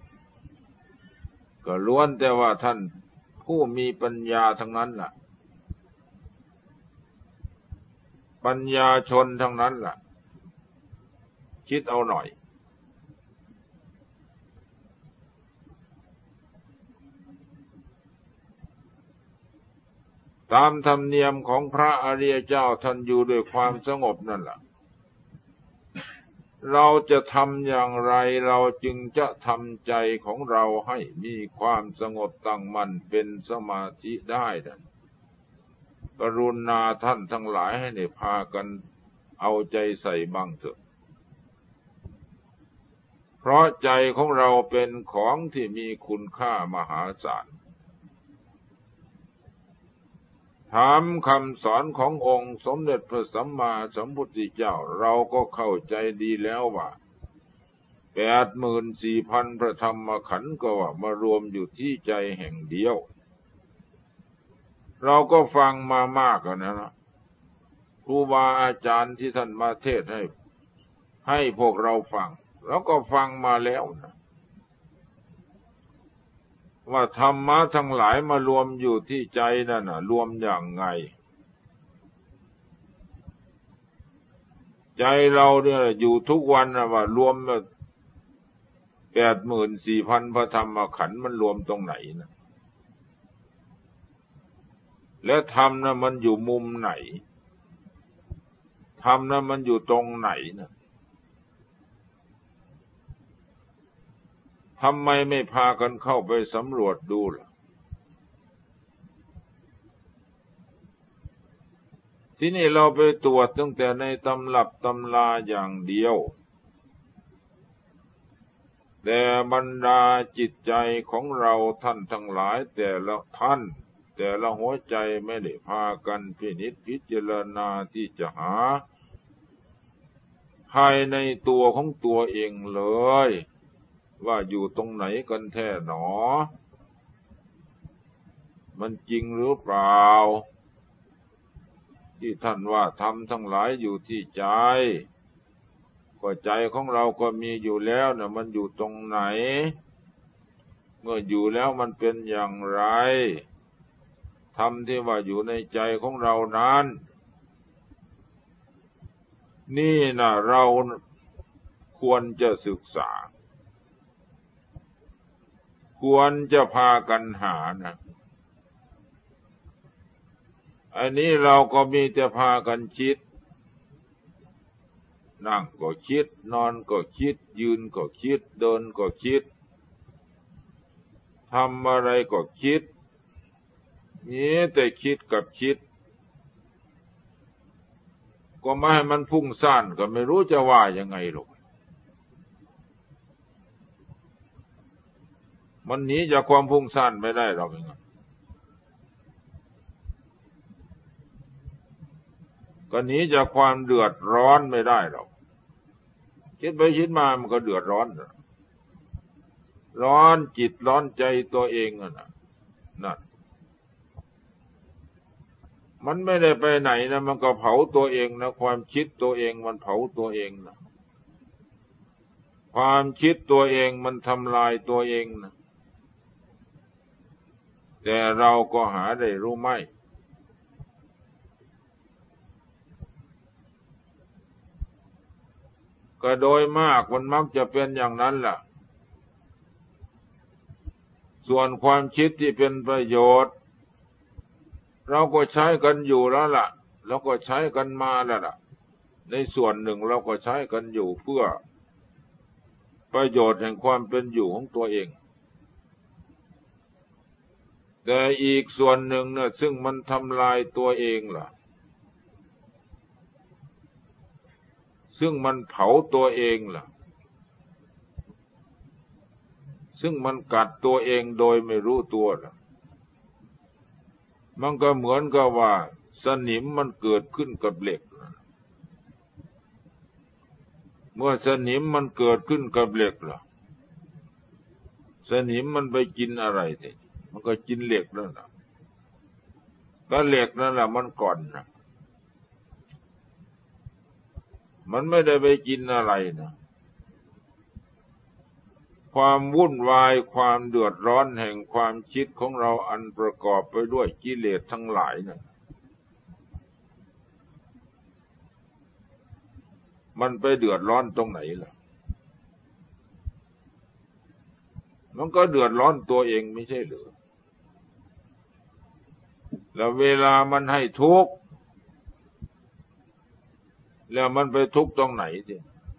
ก็ล้วนแต่ว่าท่านผู้มีปัญญาทั้งนั้นล่ะปัญญาชนทั้งนั้นล่ะคิดเอาหน่อยตามธรรมเนียมของพระอริยเจ้าท่านอยู่ด้วยความสงบนั่นแหละเราจะทำอย่างไรเราจึงจะทำใจของเราให้มีความสงบตั้งมั่นเป็นสมาธิได้นั่นกรุณาท่านทั้งหลายให้ได้พากันเอาใจใส่บ้างเถอะเพราะใจของเราเป็นของที่มีคุณค่ามหาศาลถามคำสอนขององค์สมเด็จพระสัมมาสัมพุทธเจ้าเราก็เข้าใจดีแล้วว่าแปดหมื่นสี่พันพระธรรมขันธ์ก็ว่ามารวมอยู่ที่ใจแห่งเดียวเราก็ฟังมามากแล้วนะครูบาอาจารย์ที่ท่านมาเทศน์ให้ให้พวกเราฟังแล้วก็ฟังมาแล้วนะว่าธรรมะทั้งหลายมารวมอยู่ที่ใจนั่นน่ะรวมอย่างไงใจเราเนี่ยอยู่ทุกวันนะว่ารวมแปดหมื่นสี่พันพระธรรมขันธ์มันรวมตรงไหนนะและธรรมนะมันอยู่มุมไหนธรรมนะมันอยู่ตรงไหนนะทำไมไม่พากันเข้าไปสำรวจดูล่ะที่นี่เราไปตรวจตั้งแต่ในตำรับตำราอย่างเดียวแต่บรรดาจิตใจของเราท่านทั้งหลายแต่ละท่านแต่ละหัวใจไม่ได้พากันพินิจพิจารณาที่จะหาภายในตัวของตัวเองเลยว่าอยู่ตรงไหนกันแท้หนอมันจริงหรือเปล่าที่ท่านว่าธรรมทั้งหลายอยู่ที่ใจก็ใจของเราก็มีอยู่แล้วนะมันอยู่ตรงไหนเมื่ออยู่แล้วมันเป็นอย่างไรธรรมที่ว่าอยู่ในใจของเรานั้นนี่นะเราควรจะศึกษาควรจะพากันหานะอันนี้เราก็มีแต่พากันคิดนั่งก็คิดนอนก็คิดยืนก็คิดเดินก็คิดทำอะไรก็คิดนี่แต่คิดกับคิดก็ไม่ให้มันพุ่งซ่านก็ไม่รู้จะว่ายังไงหรอกมันหนีจากความพุ่งซ่านไม่ได้หรอกเองก็หนีจากความเดือดร้อนไม่ได้หรอกคิดไปคิดมามันก็เดือดร้อนร้อนจิตร้อนใจตัวเองน่ะนั่นมันไม่ได้ไปไหนนะมันก็เผาตัวเองนะความคิดตัวเองมันเผาตัวเองนะความคิดตัวเองมันทำลายตัวเองนะแต่เราก็หาได้รู้ไหมก็โดยมากมันมักจะเป็นอย่างนั้นแหละส่วนความคิดที่เป็นประโยชน์เราก็ใช้กันอยู่แล้วล่ะเราก็ใช้กันมาแล้วล่ะในส่วนหนึ่งเราก็ใช้กันอยู่เพื่อประโยชน์แห่งความเป็นอยู่ของตัวเองแต่อีกส่วนหนึ่งเนี่ยซึ่งมันทำลายตัวเองล่ะซึ่งมันเผาตัวเองล่ะซึ่งมันกัดตัวเองโดยไม่รู้ตัวล่ะมันก็เหมือนกับว่าสนิมมันเกิดขึ้นกับเหล็กเมื่อสนิมมันเกิดขึ้นกับเหล็กล่ะสนิมมันไปกินอะไรทีมันก็กินเหล็กนั่นแหละก็เหล็กนั่นแหละมันก่อนนะมันไม่ได้ไปกินอะไรนะความวุ่นวายความเดือดร้อนแห่งความคิดของเราอันประกอบไปด้วยกิเลสทั้งหลายนะมันไปเดือดร้อนตรงไหนล่ะมันก็เดือดร้อนตัวเองไม่ใช่หรือแล้วเวลามันให้ทุกข์แล้วมันไปทุกข์ตรงไหนสิ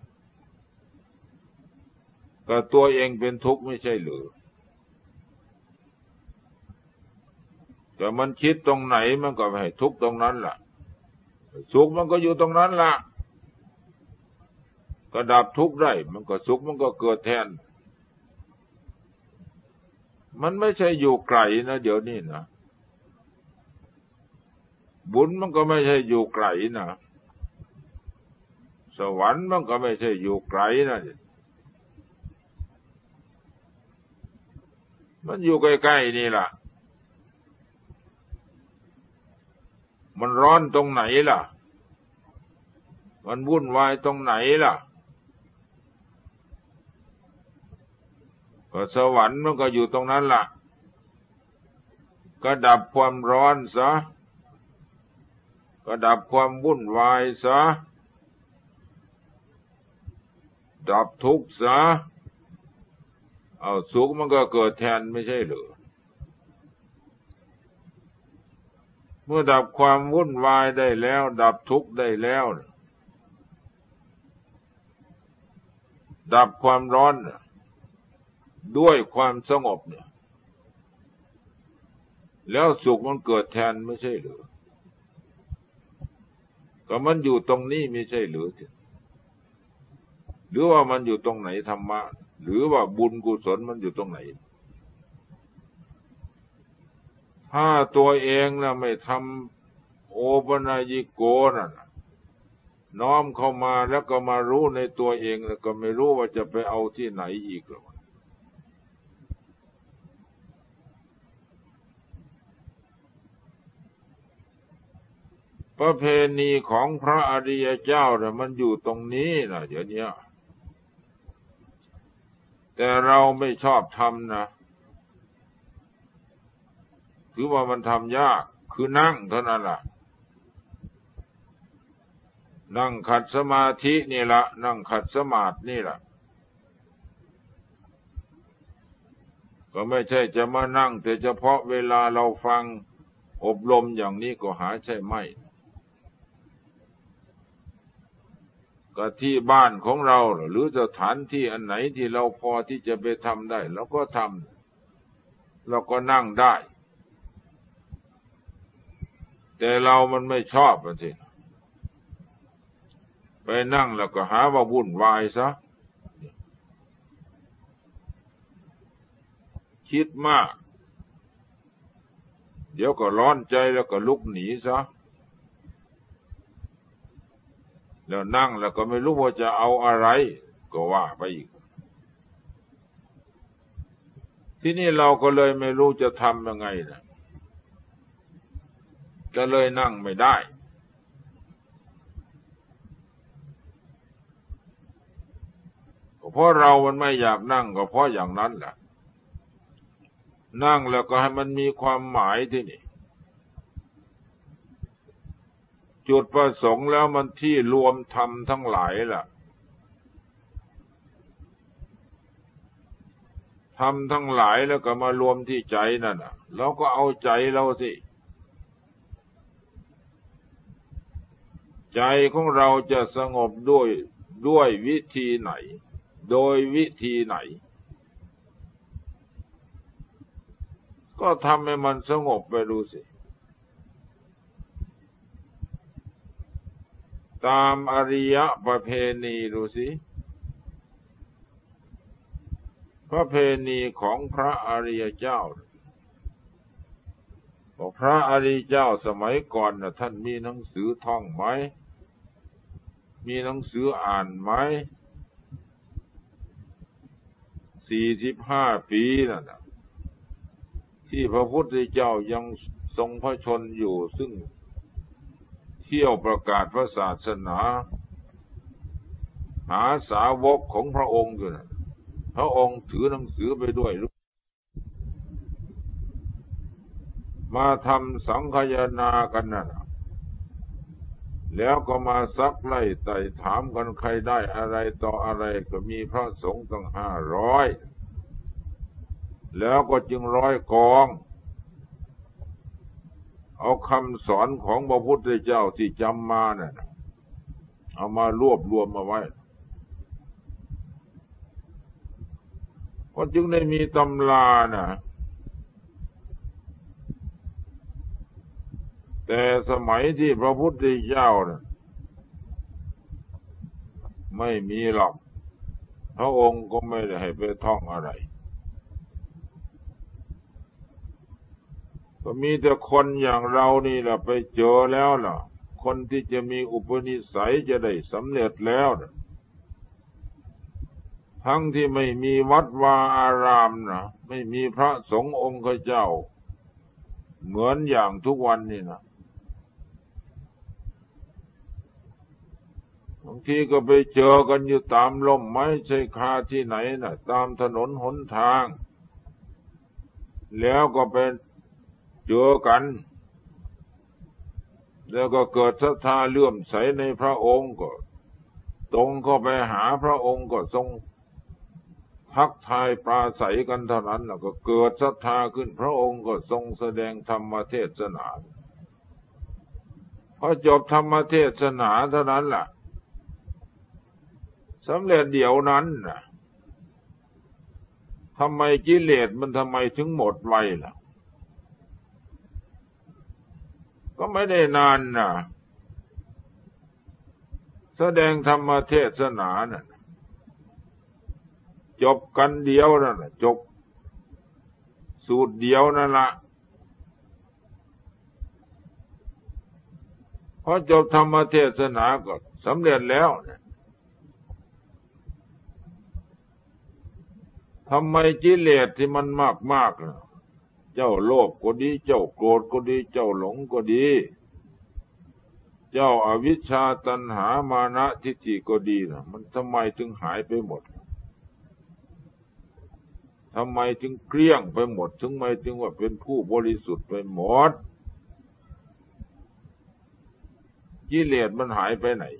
ก็ตัวเองเป็นทุกข์ไม่ใช่หรือแต่มันคิดตรงไหนมันก็ให้ทุกข์ตรงนั้นล่ะสุขมันก็อยู่ตรงนั้นล่ะก็ดับทุกข์ได้มันก็สุขมันก็เกิดแทนมันไม่ใช่อยู่ไกลนะเดี๋ยวนี้นะบุญมันก็ไม่ใช่อยู่ไกลนะสวรรค์มันก็ไม่ใช่อยู่ไกลนะมันอยู่ใกล้ๆนี่ล่ะมันร้อนตรงไหนล่ะมันวุ่นวายตรงไหนล่ะก็สวรรค์มันก็อยู่ตรงนั้นล่ะก็ดับความร้อนซะก็ดับความวุ่นวายซะดับทุกข์ซะเอาสุขมันก็เกิดแทนไม่ใช่หรือเมื่อดับความวุ่นวายได้แล้วดับทุกข์ได้แล้วดับความร้อนด้วยความสงบเนี่ยแล้วสุขมันเกิดแทนไม่ใช่หรือก็มันอยู่ตรงนี้ไม่ใช่หรือหรือว่ามันอยู่ตรงไหนธรรมะหรือว่าบุญกุศลมันอยู่ตรงไหนถ้าตัวเองน่ะไม่ทำโอปนายโกน่ะน้อมเข้ามาแล้วก็มารู้ในตัวเองแล้วก็ไม่รู้ว่าจะไปเอาที่ไหนอีกหรอกประเพณีของพระอริยเจ้าน่ะมันอยู่ตรงนี้นะเดี๋ยวนี้แต่เราไม่ชอบทำนะถือว่ามันทำยากคือนั่งเท่านั้นล่ะนั่งขัดสมาธินี่ละนั่งขัดสมาธินี่ละก็ไม่ใช่จะมานั่งแต่เฉพาะเวลาเราฟังอบรมอย่างนี้ก็หาใช่ไหมก็ที่บ้านของเราหรือสถานที่อันไหนที่เราพอที่จะไปทำได้เราก็ทำเราก็นั่งได้แต่เรามันไม่ชอบอ่ะสิไปนั่งแล้วก็หาว่าวุ่นวายซะคิดมากเดี๋ยวก็ร้อนใจแล้วก็ลุกหนีซะแล้วนั่งแล้วก็ไม่รู้ว่าจะเอาอะไรก็ว่าไปอีกที่นี่เราก็เลยไม่รู้จะทำยังไงนะก็เลยนั่งไม่ได้เพราะเรามันไม่อยากนั่งก็เพราะอย่างนั้นแหละนั่งแล้วก็ให้มันมีความหมายที่นี่จุดประสงค์แล้วมันที่รวมธรรมทั้งหลายล่ะธรรมทั้งหลายแล้วก็มารวมที่ใจนั่นน่ะเราก็เอาใจเราสิใจของเราจะสงบด้วยด้วยวิธีไหนโดยวิธีไหนก็ทำให้มันสงบไปดูสิตามอริยประเพณีดูสิประเพณีของพระอริยเจ้าบอกพระอริยเจ้าสมัยก่อนน่ะท่านมีหนังสือท่องไหมมีหนังสืออ่านไหมสี่สิบห้าปีนั่นน่ะที่พระพุทธเจ้ายังทรงพระชนอยู่ซึ่งเที่ยวประกาศพระศาสนาหาสาวกของพระองค์อยู่นะพระองค์ถือหนังสือไปด้วยมาทำสังฆายนากันนะแล้วก็มาซักไล่ไต่ถามกันใครได้อะไรต่ออะไรก็มีพระสงฆ์ตั้งห้าร้อยแล้วก็จึงร้อยกองเอาคำสอนของพระพุทธเจ้าที่จำมาเนี่ยเอามารวบรวมมาไว้ก็จึงได้มีตำรานะแต่สมัยที่พระพุทธเจ้านะไม่มีหรอกพระองค์ก็ไม่ได้ให้ไปท่องอะไรก็มีแต่คนอย่างเรานี่แหละไปเจอแล้วล่ะคนที่จะมีอุปนิสัยจะได้สำเร็จแล้วนะทั้งที่ไม่มีวัดวาอารามนะไม่มีพระสงฆ์องค์เจ้าเหมือนอย่างทุกวันนี่นะบางทีก็ไปเจอกันอยู่ตามร่มไม้ชายคาที่ไหนน่ะตามถนนหนทางแล้วก็ไปเจอกันแล้วก็เกิดศรัทธาเลื่อมใสในพระองค์ก็ตรงเข้าไปหาพระองค์ก็ทรงทักทายปราศัยกันเท่านั้นแล้วก็เกิดศรัทธาขึ้นพระองค์ก็ทรงแสดงธรรมเทศนาพอจบธรรมเทศนาเท่านั้นล่ะสำเร็จเดี๋ยวนั้นน่ะทำไมกิเลสมันทำไมถึงหมดไวล่ะก็ไม่ได้นานน่ะแสดงธรรมเทศนาน่ะจบกันเดียวนั่นน่ะจบสูตรเดียวนั่นละพอจบธรรมเทศนาก็สำเร็จแล้วเนี่ยทำไมกิเลสที่มันมากมากนะเจ้าโลภก็ดีเจ้าโกรธก็ดีเจ้าหลงก็ดีเจ้าอวิชชาตัณหามานะทิฏฐิก็ดีนะมันทำไมถึงหายไปหมดทำไมถึงเกลี้ยงไปหมดถึงไม่ถึงว่าเป็นผู้บริสุทธิ์ไปหมดกิเลสมันหายไปไหน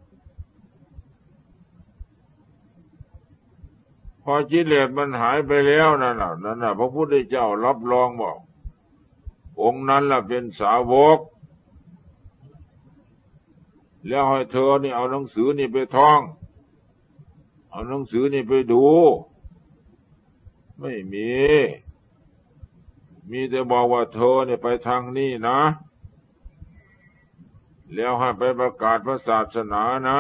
พอกิเลสมันหายไปแล้วนั่นน่ะนั่นน่ะพระพุทธเจ้ารับรองบอกองค์นั้นล่ะเป็นสาวกแล้วให้เธอนี่เอาหนังสือนี่ไปท่องเอาหนังสือนี่ไปดูไม่มีมีแต่บอกว่าเธอเนี่ยไปทางนี้นะแล้วให้ไปประกาศพระศาสนานะ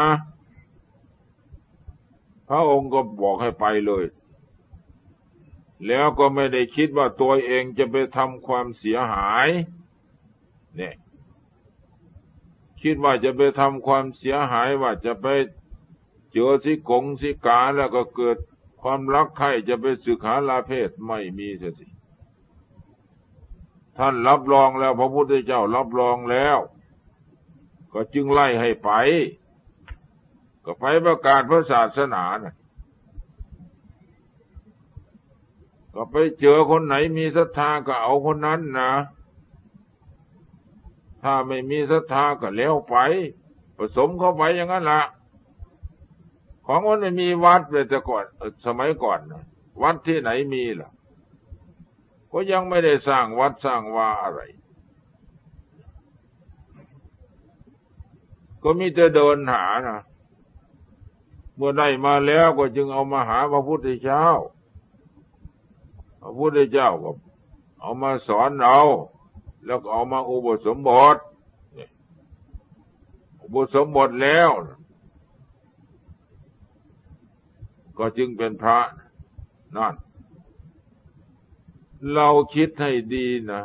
พระองค์ก็บอกให้ไปเลยแล้วก็ไม่ได้คิดว่าตัวเองจะไปทำความเสียหายเนี่ยคิดว่าจะไปทำความเสียหายว่าจะไปเจอสิกงสิกาแล้วก็เกิดความรักใคร่จะไปศึกษาลาเพศไม่มีเสียสิท่านรับรองแล้วพระพุทธเจ้ารับรองแล้วก็จึงไล่ให้ไปก็ไปประกาศพระศาสนานะก็ไปเจอคนไหนมีศรัทธาก็เอาคนนั้นนะถ้าไม่มีศรัทธาก็แล้วไปผสมเข้าไปอย่างนั้นละของมันไม่มีวัดเลยแต่ก่อนสมัยก่อนนะวัดที่ไหนมีล่ะก็ยังไม่ได้สร้างวัดสร้างวาอะไรก็มีแต่เดินหานะเมื่อได้มาแล้วก็จึงเอามาหาพระพุทธเจ้าพระพุทธเจ้าก็เอามาสอนเราแล้วก็เอามาอุปสมบทอุปสมบทแล้วก็จึงเป็นพระนั่นเราคิดให้ดีนะ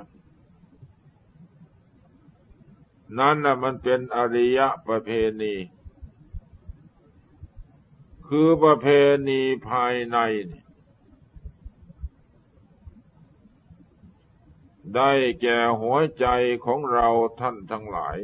นั่นน่ะมันเป็นอริยประเพณีคือประเพณีภายในได้แก่หัวใจของเราท่านทั้งหลาย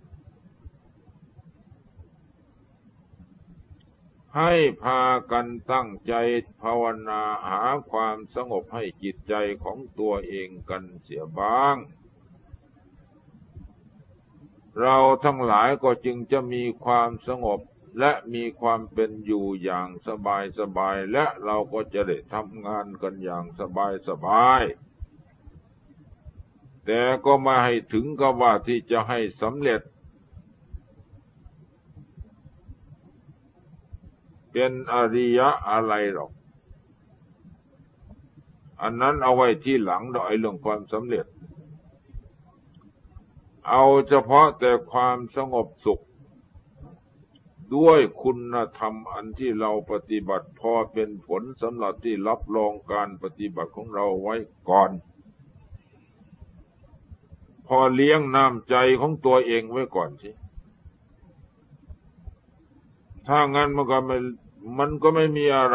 ให้พากันตั้งใจภาวนาหาความสงบให้จิตใจของตัวเองกันเสียบ้างเราทั้งหลายก็จึงจะมีความสงบและมีความเป็นอยู่อย่างสบายสบายและเราก็จะได้ทำงานกันอย่างสบายสบายแต่ก็ไม่ให้ถึงกับว่าที่จะให้สำเร็จเป็นอริยะอะไรหรอกอันนั้นเอาไว้ที่หลังดอกไอ้เรื่องความสำเร็จเอาเฉพาะแต่ความสงบสุขด้วยคุณธรรมอันที่เราปฏิบัติพอเป็นผลสำหรับที่รับรองการปฏิบัติของเราไว้ก่อนพอเลี้ยงน้ำใจของตัวเองไว้ก่อนสิถ้างั้นมันก็ไม่มันก็ไม่มีอะไร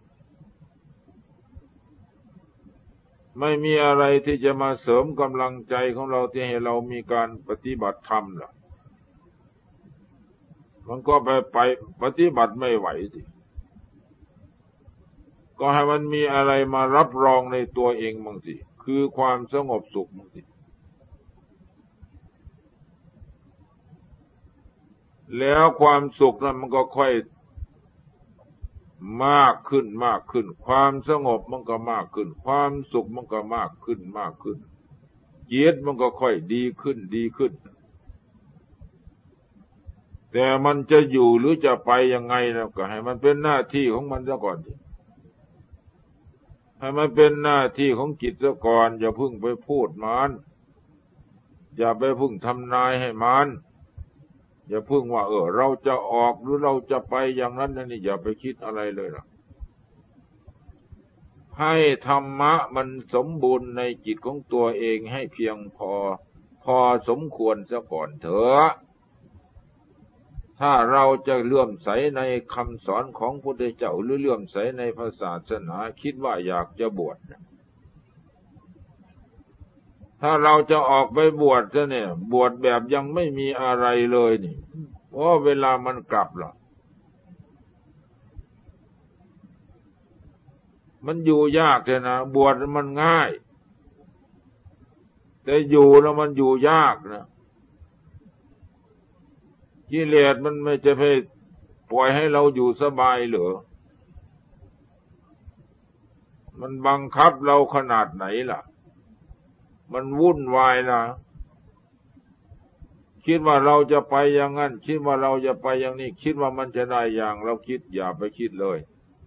ไม่มีอะไรที่จะมาเสริมกำลังใจของเราที่ให้เรามีการปฏิบัติธรรมล่ะมันก็ไปไปปฏิบัติไม่ไหวสิก็ให้มันมีอะไรมารับรองในตัวเองบ้างสิคือความสงบสุขบ้างสิแล้วความสุขนั้นมันก็ค่อยมากขึ้นมากขึ้นความสงบมันก็มากขึ้นความสุขมันก็มากขึ้นมากขึ้นจิตมันก็ค่อยดีขึ้นดีขึ้นแต่มันจะอยู่หรือจะไปยังไงแล้วก็ให้มันเป็นหน้าที่ของมันซะก่อนสิให้มันเป็นหน้าที่ของจิตซะก่อนอย่าพึ่งไปพูดมันอย่าไปพึ่งทำนายให้มันอย่าพึ่งว่าเออเราจะออกหรือเราจะไปอย่างนั้นนั่นนี่อย่าไปคิดอะไรเลยล่ะให้ธรรมะมันสมบูรณ์ในจิตของตัวเองให้เพียงพอพอสมควรซะก่อนเถอะถ้าเราจะเลื่อมใสในคำสอนของพระพุทธเจ้าหรือเลื่อมใสในพระศาสนาคิดว่าอยากจะบวชถ้าเราจะออกไปบวชซะเนี่ยบวชแบบยังไม่มีอะไรเลยนี่เพราะเวลามันกลับล่ะมันอยู่ยากเลยนะบวชมันง่ายแต่อยู่แล้วมันอยู่ยากนะกิเลสมันไม่จะไปปล่อยให้เราอยู่สบายเหรอมันบังคับเราขนาดไหนล่ะมันวุ่นวายนะคิดว่าเราจะไปอย่างนั้นคิดว่าเราจะไปอย่างนี้คิดว่ามันจะได้อย่างเราคิดอย่าไปคิดเลย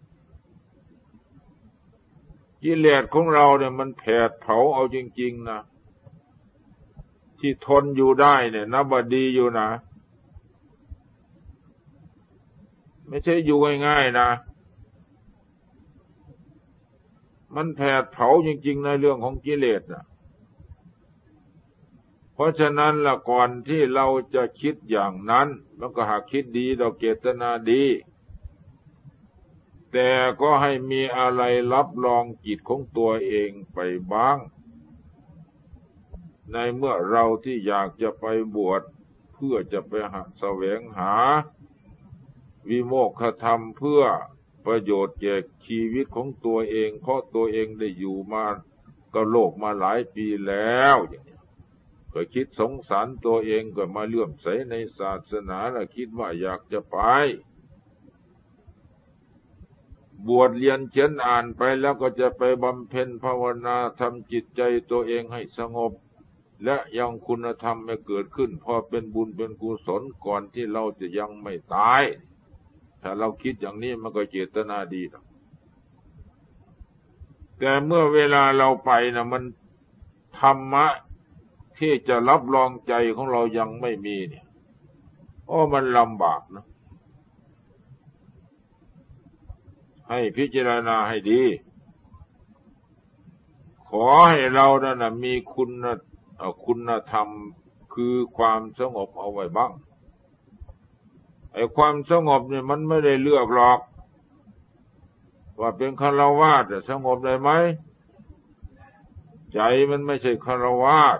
กิเลสของเราเนี่ยมันแผดเผาเอาจริงๆนะที่ทนอยู่ได้เนี่ยนับว่าดีอยู่นะไม่ใช่อยู่ง่ายๆนะมันแผดเผาจริงๆในเรื่องของกิเลสนะเพราะฉะนั้นล่ะก่อนที่เราจะคิดอย่างนั้นมันก็หากคิดดีเราเจตนาดีแต่ก็ให้มีอะไรรับรองจิตของตัวเองไปบ้างในเมื่อเราที่อยากจะไปบวชเพื่อจะไปหาแสวงหาวิโมกขธรรมเพื่อประโยชน์แก่ชีวิตของตัวเองเพราะตัวเองได้อยู่มากับโลกมาหลายปีแล้วอย่างนี้ก็คิดสงสารตัวเองก็มาเลื่อมใสในศาสนาและคิดว่าอยากจะไปบวชเรียนเขียนอ่านไปแล้วก็จะไปบำเพ็ญภาวนาทำจิตใจตัวเองให้สงบและยังคุณธรรมไม่เกิดขึ้นพอเป็นบุญเป็นกุศลก่อนที่เราจะยังไม่ตายถ้าเราคิดอย่างนี้มันก็เจตนาดีนะแต่เมื่อเวลาเราไปนะมันธรรมะที่จะรับรองใจของเรายังไม่มีเนี่ยโอ้มันลำบากนะให้พิจารณาให้ดีขอให้เรานั่นนะมีคุณคุณธรรมคือความสงบเอาไว้บ้างไอ้ความสงบเนี่ยมันไม่ได้เลือกหรอกว่าเป็นฆราวาสสงบได้ไหมใจมันไม่ใช่ฆราวาส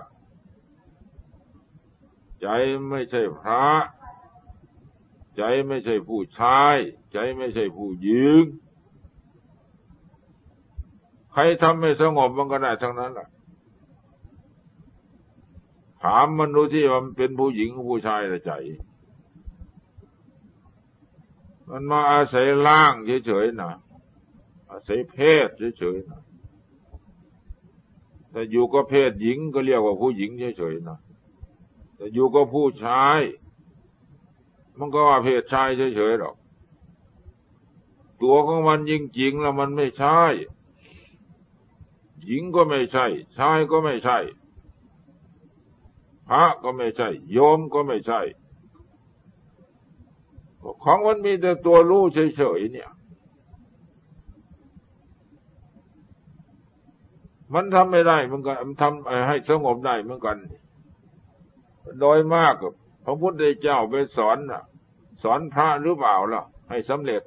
ใจไม่ใช่พระใจไม่ใช่ผู้ชายใจไม่ใช่ผู้หญิงใครทำให้สงบมันก็ได้ทั้งนั้นแหละใคามมันดูที่ว่ามันเป็นผู้หญิงหรือผู้ชายละใจมันมาอาศัยร่างเฉยๆนะอาศัยเพศเฉยๆนะแต่อยู่ก็เพศหญิงก็เรียกว่าผู้หญิงเฉยๆนะแต่อยู่ก็ผู้ชายมันก็ว่าเพศชายเฉยๆหรอกตัวของมันจริงๆแล้วมันไม่ใช่หญิงก็ไม่ใช่ชายก็ไม่ใช่พระก็ไม่ใช่โยมก็ไม่ใช่ของมันมีแต่ตัวรู้เฉยๆเนี่ยมันทำไม่ได้มันก็ทำให้สงบได้เหมือนกันโดยมากกับพระพุทธเจ้าไปสอนน่ะสอนพระหรือเปล่าล่ะให้สำเร็จ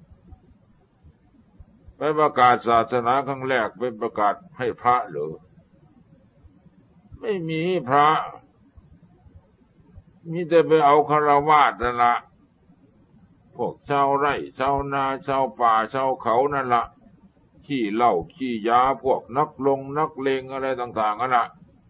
ไปประกาศศาสนาครั้งแรกไปประกาศให้พระหรือไม่มีพระมีแต่ไปเอาคฤหัสถ์นั่นละพวกชาวไร่ชาวนาชาวป่าชาวเขานั่นละขี้เหล้าขี้ยาพวกนักลงนักเลงอะไรต่างๆนั่นละ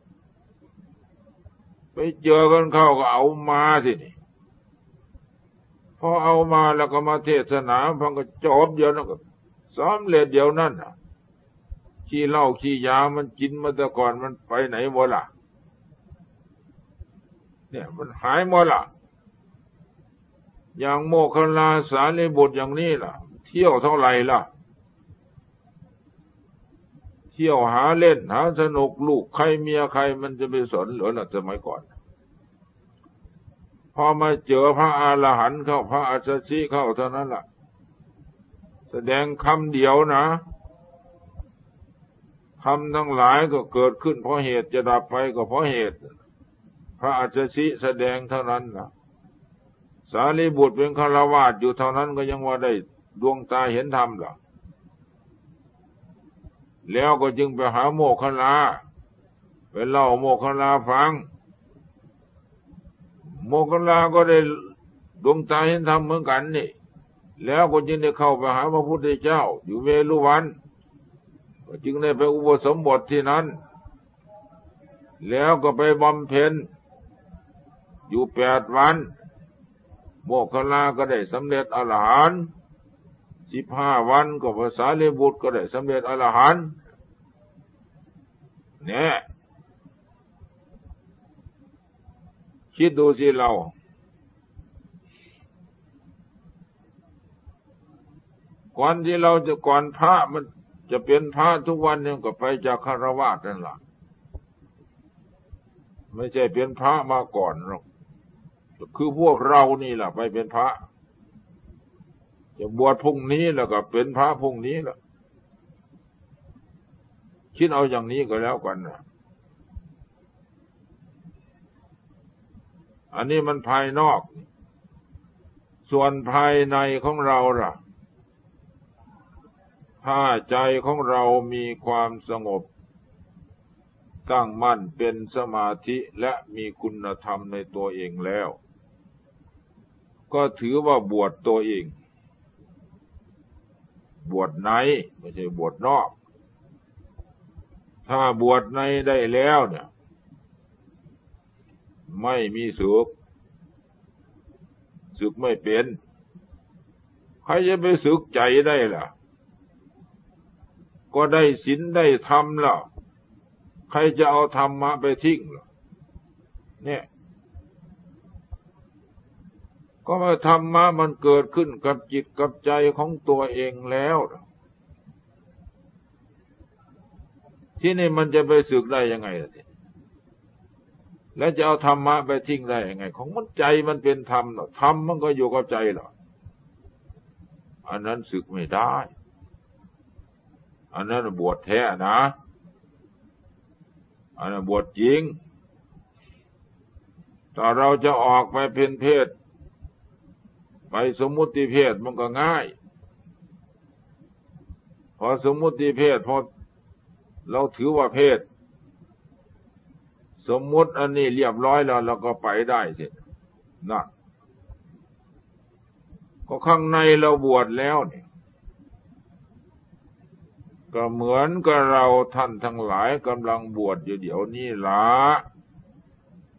ไปเจอกันเข้าก็เอามาสินี่พอเอามาแล้วก็มาเทศนาพังก็จบเดียวนั่นก็ซ้อมเล็ดเดียวนั่นน่ะขี้เหล้าขี้ยามันกินมาแต่ก่อนมันไปไหนหมดล่ะเนี่ยมันหายหมดล่ะอย่างโมคคัลลาสารีบุตรอย่างนี้ล่ะเที่ยวเท่าไหร่ล่ะเที่ยวหาเล่นหาสนุกลูกใครเมียใครมันจะไปสนเหรอล่ะสมัยก่อนพอมาเจอพระอรหันต์เข้าพระอัสสชิเข้าเท่านั้นล่ะแสดงคำเดียวนะคำทั้งหลายก็เกิดขึ้นเพราะเหตุจะดับไปก็เพราะเหตุพระอัสสชิแสดงเท่านั้นล่ะสารีบุตรเป็นฆราวาสอยู่เท่านั้นก็ยังว่าได้ดวงตาเห็นธรรมล่ะแล้วก็จึงไปหาโมคคัลลาไปเล่าโมคคัลลาฟังโมคคัลลาก็ได้ดวงตาเห็นธรรมเหมือนกันนี่แล้วก็จึงได้เข้าไปหาพระพุทธเจ้าอยู่เวฬุวันก็จึงได้ไปอุปสมบทที่นั้นแล้วก็ไปบำเพ็ญอยู่แปดวันโมคคัลลาก็ได้สำเร็จอรหันต์สิบห้าวันก็พระสารีบุตรก็ได้สำเร็จอรหันต์เนี่ยคิดดูสิเราก่อนที่เราจะก่อนพระมันจะเป็นพระทุกวันเนี่ยก็ไปจากฆราวาสนั่นแหละไม่ใช่เป็นพระมาก่อนหรอกคือพวกเรานี่แหละไปเป็นพระจะบวชพรุ่งนี้แล้วก็เป็นพระพรุ่งนี้แหละคิดเอาอย่างนี้ก็แล้วกันนะอันนี้มันภายนอกส่วนภายในของเราล่ะถ้าใจของเรามีความสงบตั้งมั่นเป็นสมาธิและมีคุณธรรมในตัวเองแล้วก็ถือว่าบวชตัวเองบวชในไม่ใช่บวชนอกถ้าบวชในได้แล้วเนี่ยไม่มีสึกสึกไม่เป็นใครจะไปสึกใจได้ล่ะก็ได้ศีลได้ธรรมแล้วใครจะเอาธรรมะไปทิ้งล่ะเนี่ยก็มาธรรมะมันเกิดขึ้นกับจิตกับใจของตัวเองแล้วที่นี่มันจะไปสึกได้ยังไงล่ะทีแล้วจะเอาธรรมะไปทิ้งได้ยังไงของมันใจมันเป็นธรรมหรอธรรมมันก็อยู่กับใจหรออันนั้นสึกไม่ได้อันนั้นบวชแท้นะอันนั้นบวชจริงถ้าเราจะออกไปเป็นเพศไปสมมุติเพศมันก็ง่ายพอสมมุติเพศพอเราถือว่าเพศสมมุติอันนี้เรียบร้อยแล้วเราก็ไปได้สินั่นก็ข้างในเราบวชแล้วเนี่ยก็เหมือนกับเราท่านทั้งหลายกำลังบวชอยู่เดี๋ยวนี้ละ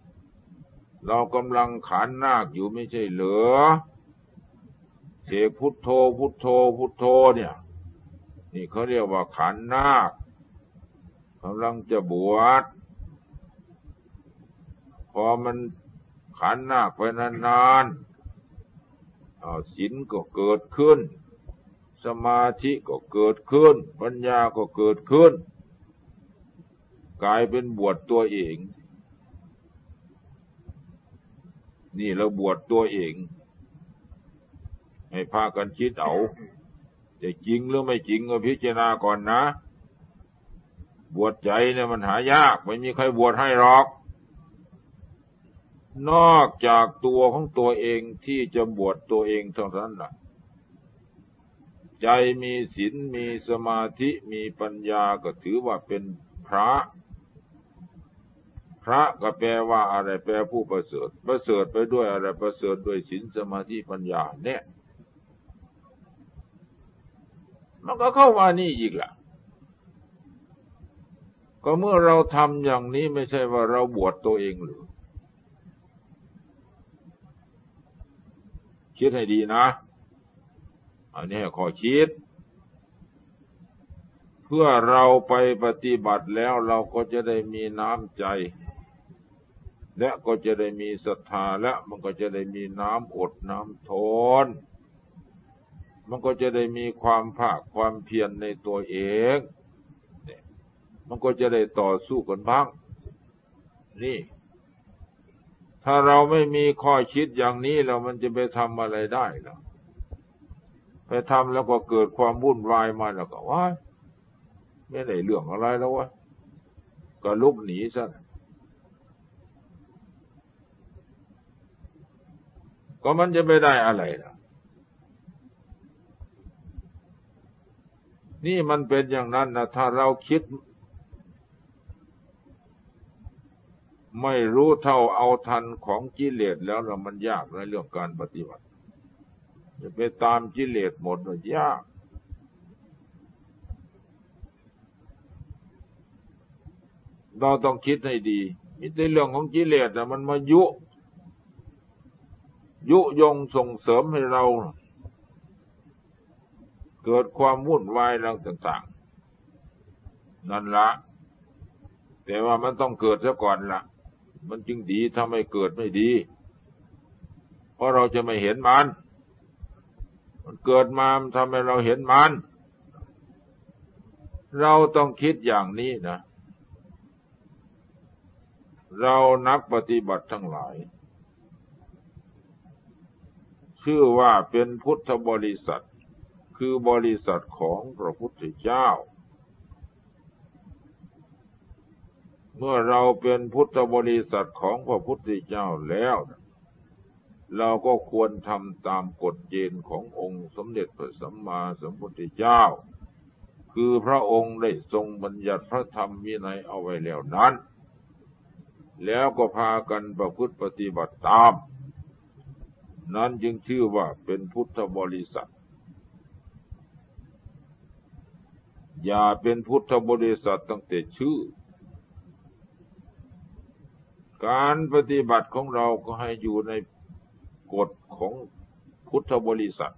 เรากำลังขานนาคอยู่ไม่ใช่เหรอเสกพุทโธพุทโธพุทโธเนี่ยนี่เขาเรียกว่าขานนาคกำลังจะบวชพอมันขานนาคไปนานๆศีลก็เกิดขึ้นสมาธิก็เกิดขึ้นปัญญาก็เกิดขึ้นกลายเป็นบวชตัวเองนี่เราบวชตัวเองให้พากันคิดเอาจะจริงหรือไม่จริงก็พิจารณาก่อนนะบวชใจเนี่ยมันหายากไม่มีใครบวชให้หรอกนอกจากตัวของตัวเองที่จะบวชตัวเองเท่านั้นล่ะใจมีศีลมีสมาธิมีปัญญาก็ถือว่าเป็นพระพระก็แปลว่าอะไรแปลผู้ประเสริฐประเสริฐไปด้วยอะไรประเสริฐด้วยศีลสมาธิปัญญาเนี่ยมันก็เข้ามานี่อีกล่ะก็เมื่อเราทำอย่างนี้ไม่ใช่ว่าเราบวชตัวเองหรือคิดให้ดีนะอันนี้ขอคิดเพื่อเราไปปฏิบัติแล้วเราก็จะได้มีน้ำใจและก็จะได้มีศรัทธาและมันก็จะได้มีน้ำอดน้ำทนมันก็จะได้มีความภาคความเพียรในตัวเองมันก็จะได้ต่อสู้กันบ้างนี่ถ้าเราไม่มีข้อคิดอย่างนี้แล้วมันจะไปทำอะไรได้ล่ะไปทำแล้วก็เกิดความวุ่นวายมาแล้วก็ว่าไม่ได้เรื่องอะไรแล้ววะก็ลุกหนีซะก็มันจะไปได้อะไรล่ะนี่มันเป็นอย่างนั้นนะถ้าเราคิดไม่รู้เท่าเอาทันของกิเลสแล้วเรามันยากในเรื่องการปฏิบัติจะไปตามกิเลสหมดมันยากเราต้องคิดให้ดีมิใช่เรื่องของกิเลสนะมันมายุยุยงส่งเสริมให้เราเกิดความวุ่นวายต่างๆนั่นละแต่ว่ามันต้องเกิดซะก่อนล่ะมันจึงดีถ้าไม่เกิดไม่ดีเพราะเราจะไม่เห็นมันมันเกิดมามันทำให้เราเห็นมันเราต้องคิดอย่างนี้นะเรานักปฏิบัติทั้งหลายชื่อว่าเป็นพุทธบริษัทคือบริษัทของพระพุทธเจ้าเมื่อเราเป็นพุทธบริษัทของพระพุทธเจ้าแล้วเราก็ควรทำตามกฎเกณฑ์ขององค์สมเด็จพระสัมมาสัมพุทธเจ้าคือพระองค์ได้ทรงบัญญัติพระธรรมวินัยเอาไว้แล้วนั้นแล้วก็พากันประพฤติปฏิบัติตามนั้นจึงชื่อว่าเป็นพุทธบริษัทอย่าเป็นพุทธบริษัทตั้งแต่ชื่อการปฏิบัติของเราก็ให้อยู่ในกฎของพุทธบริษัท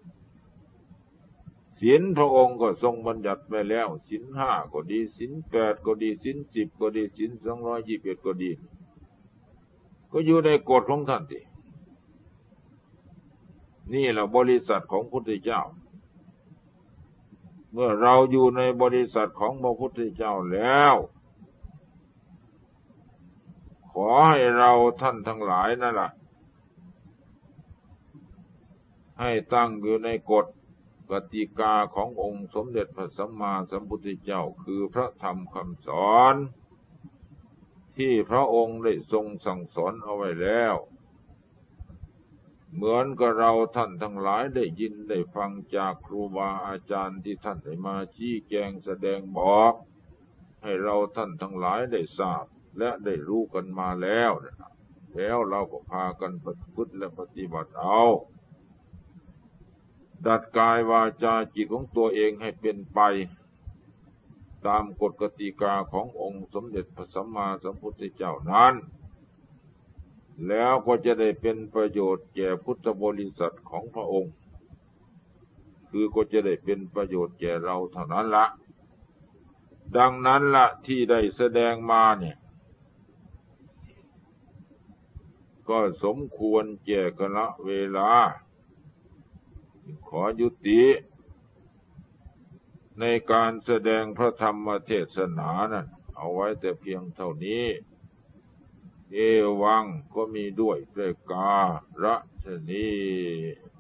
ศีลพระองค์ก็ทรงบัญญัติไว้แล้วศีลห้าก็ดีศีลแปดก็ดีศีลสิบก็ดีศีลสองร้อยยี่สิบเอ็ดก็ดีก็อยู่ในกฎของท่านสินี่แหละบริษัทของพระพุทธเจ้าเมื่อเราอยู่ในบริษัทของพระพุทธเจ้าแล้วขอให้เราท่านทั้งหลายนั่นล่ะให้ตั้งอยู่ในกฎกติกาขององค์สมเด็จพระสัมมาสัมพุทธเจ้าคือพระธรรมคำสอนที่พระองค์ได้ทรงสั่งสอนเอาไว้แล้วเหมือนกับเราท่านทั้งหลายได้ยินได้ฟังจากครูบาอาจารย์ที่ท่านได้มาชี้แจงแสดงบอกให้เราท่านทั้งหลายได้ทราบและได้รู้กันมาแล้วแล้วเราก็พากันประพฤติและปฏิบัติเอาดัดกายวาจาจิตของตัวเองให้เป็นไปตามกฎกติกาขององค์สมเด็จพระสัมมาสัมพุทธเจ้านั้นแล้วก็จะได้เป็นประโยชน์แก่พุทธบริษัทของพระองค์คือก็จะได้เป็นประโยชน์แก่เราเท่านั้นละดังนั้นละที่ได้แสดงมาเนี่ยก็สมควรแก่กาลเวลาขอยุติในการแสดงพระธรรมเทศนานั้นเอาไว้แต่เพียงเท่านี้เอวังก็มีด้วยประการฉะนี้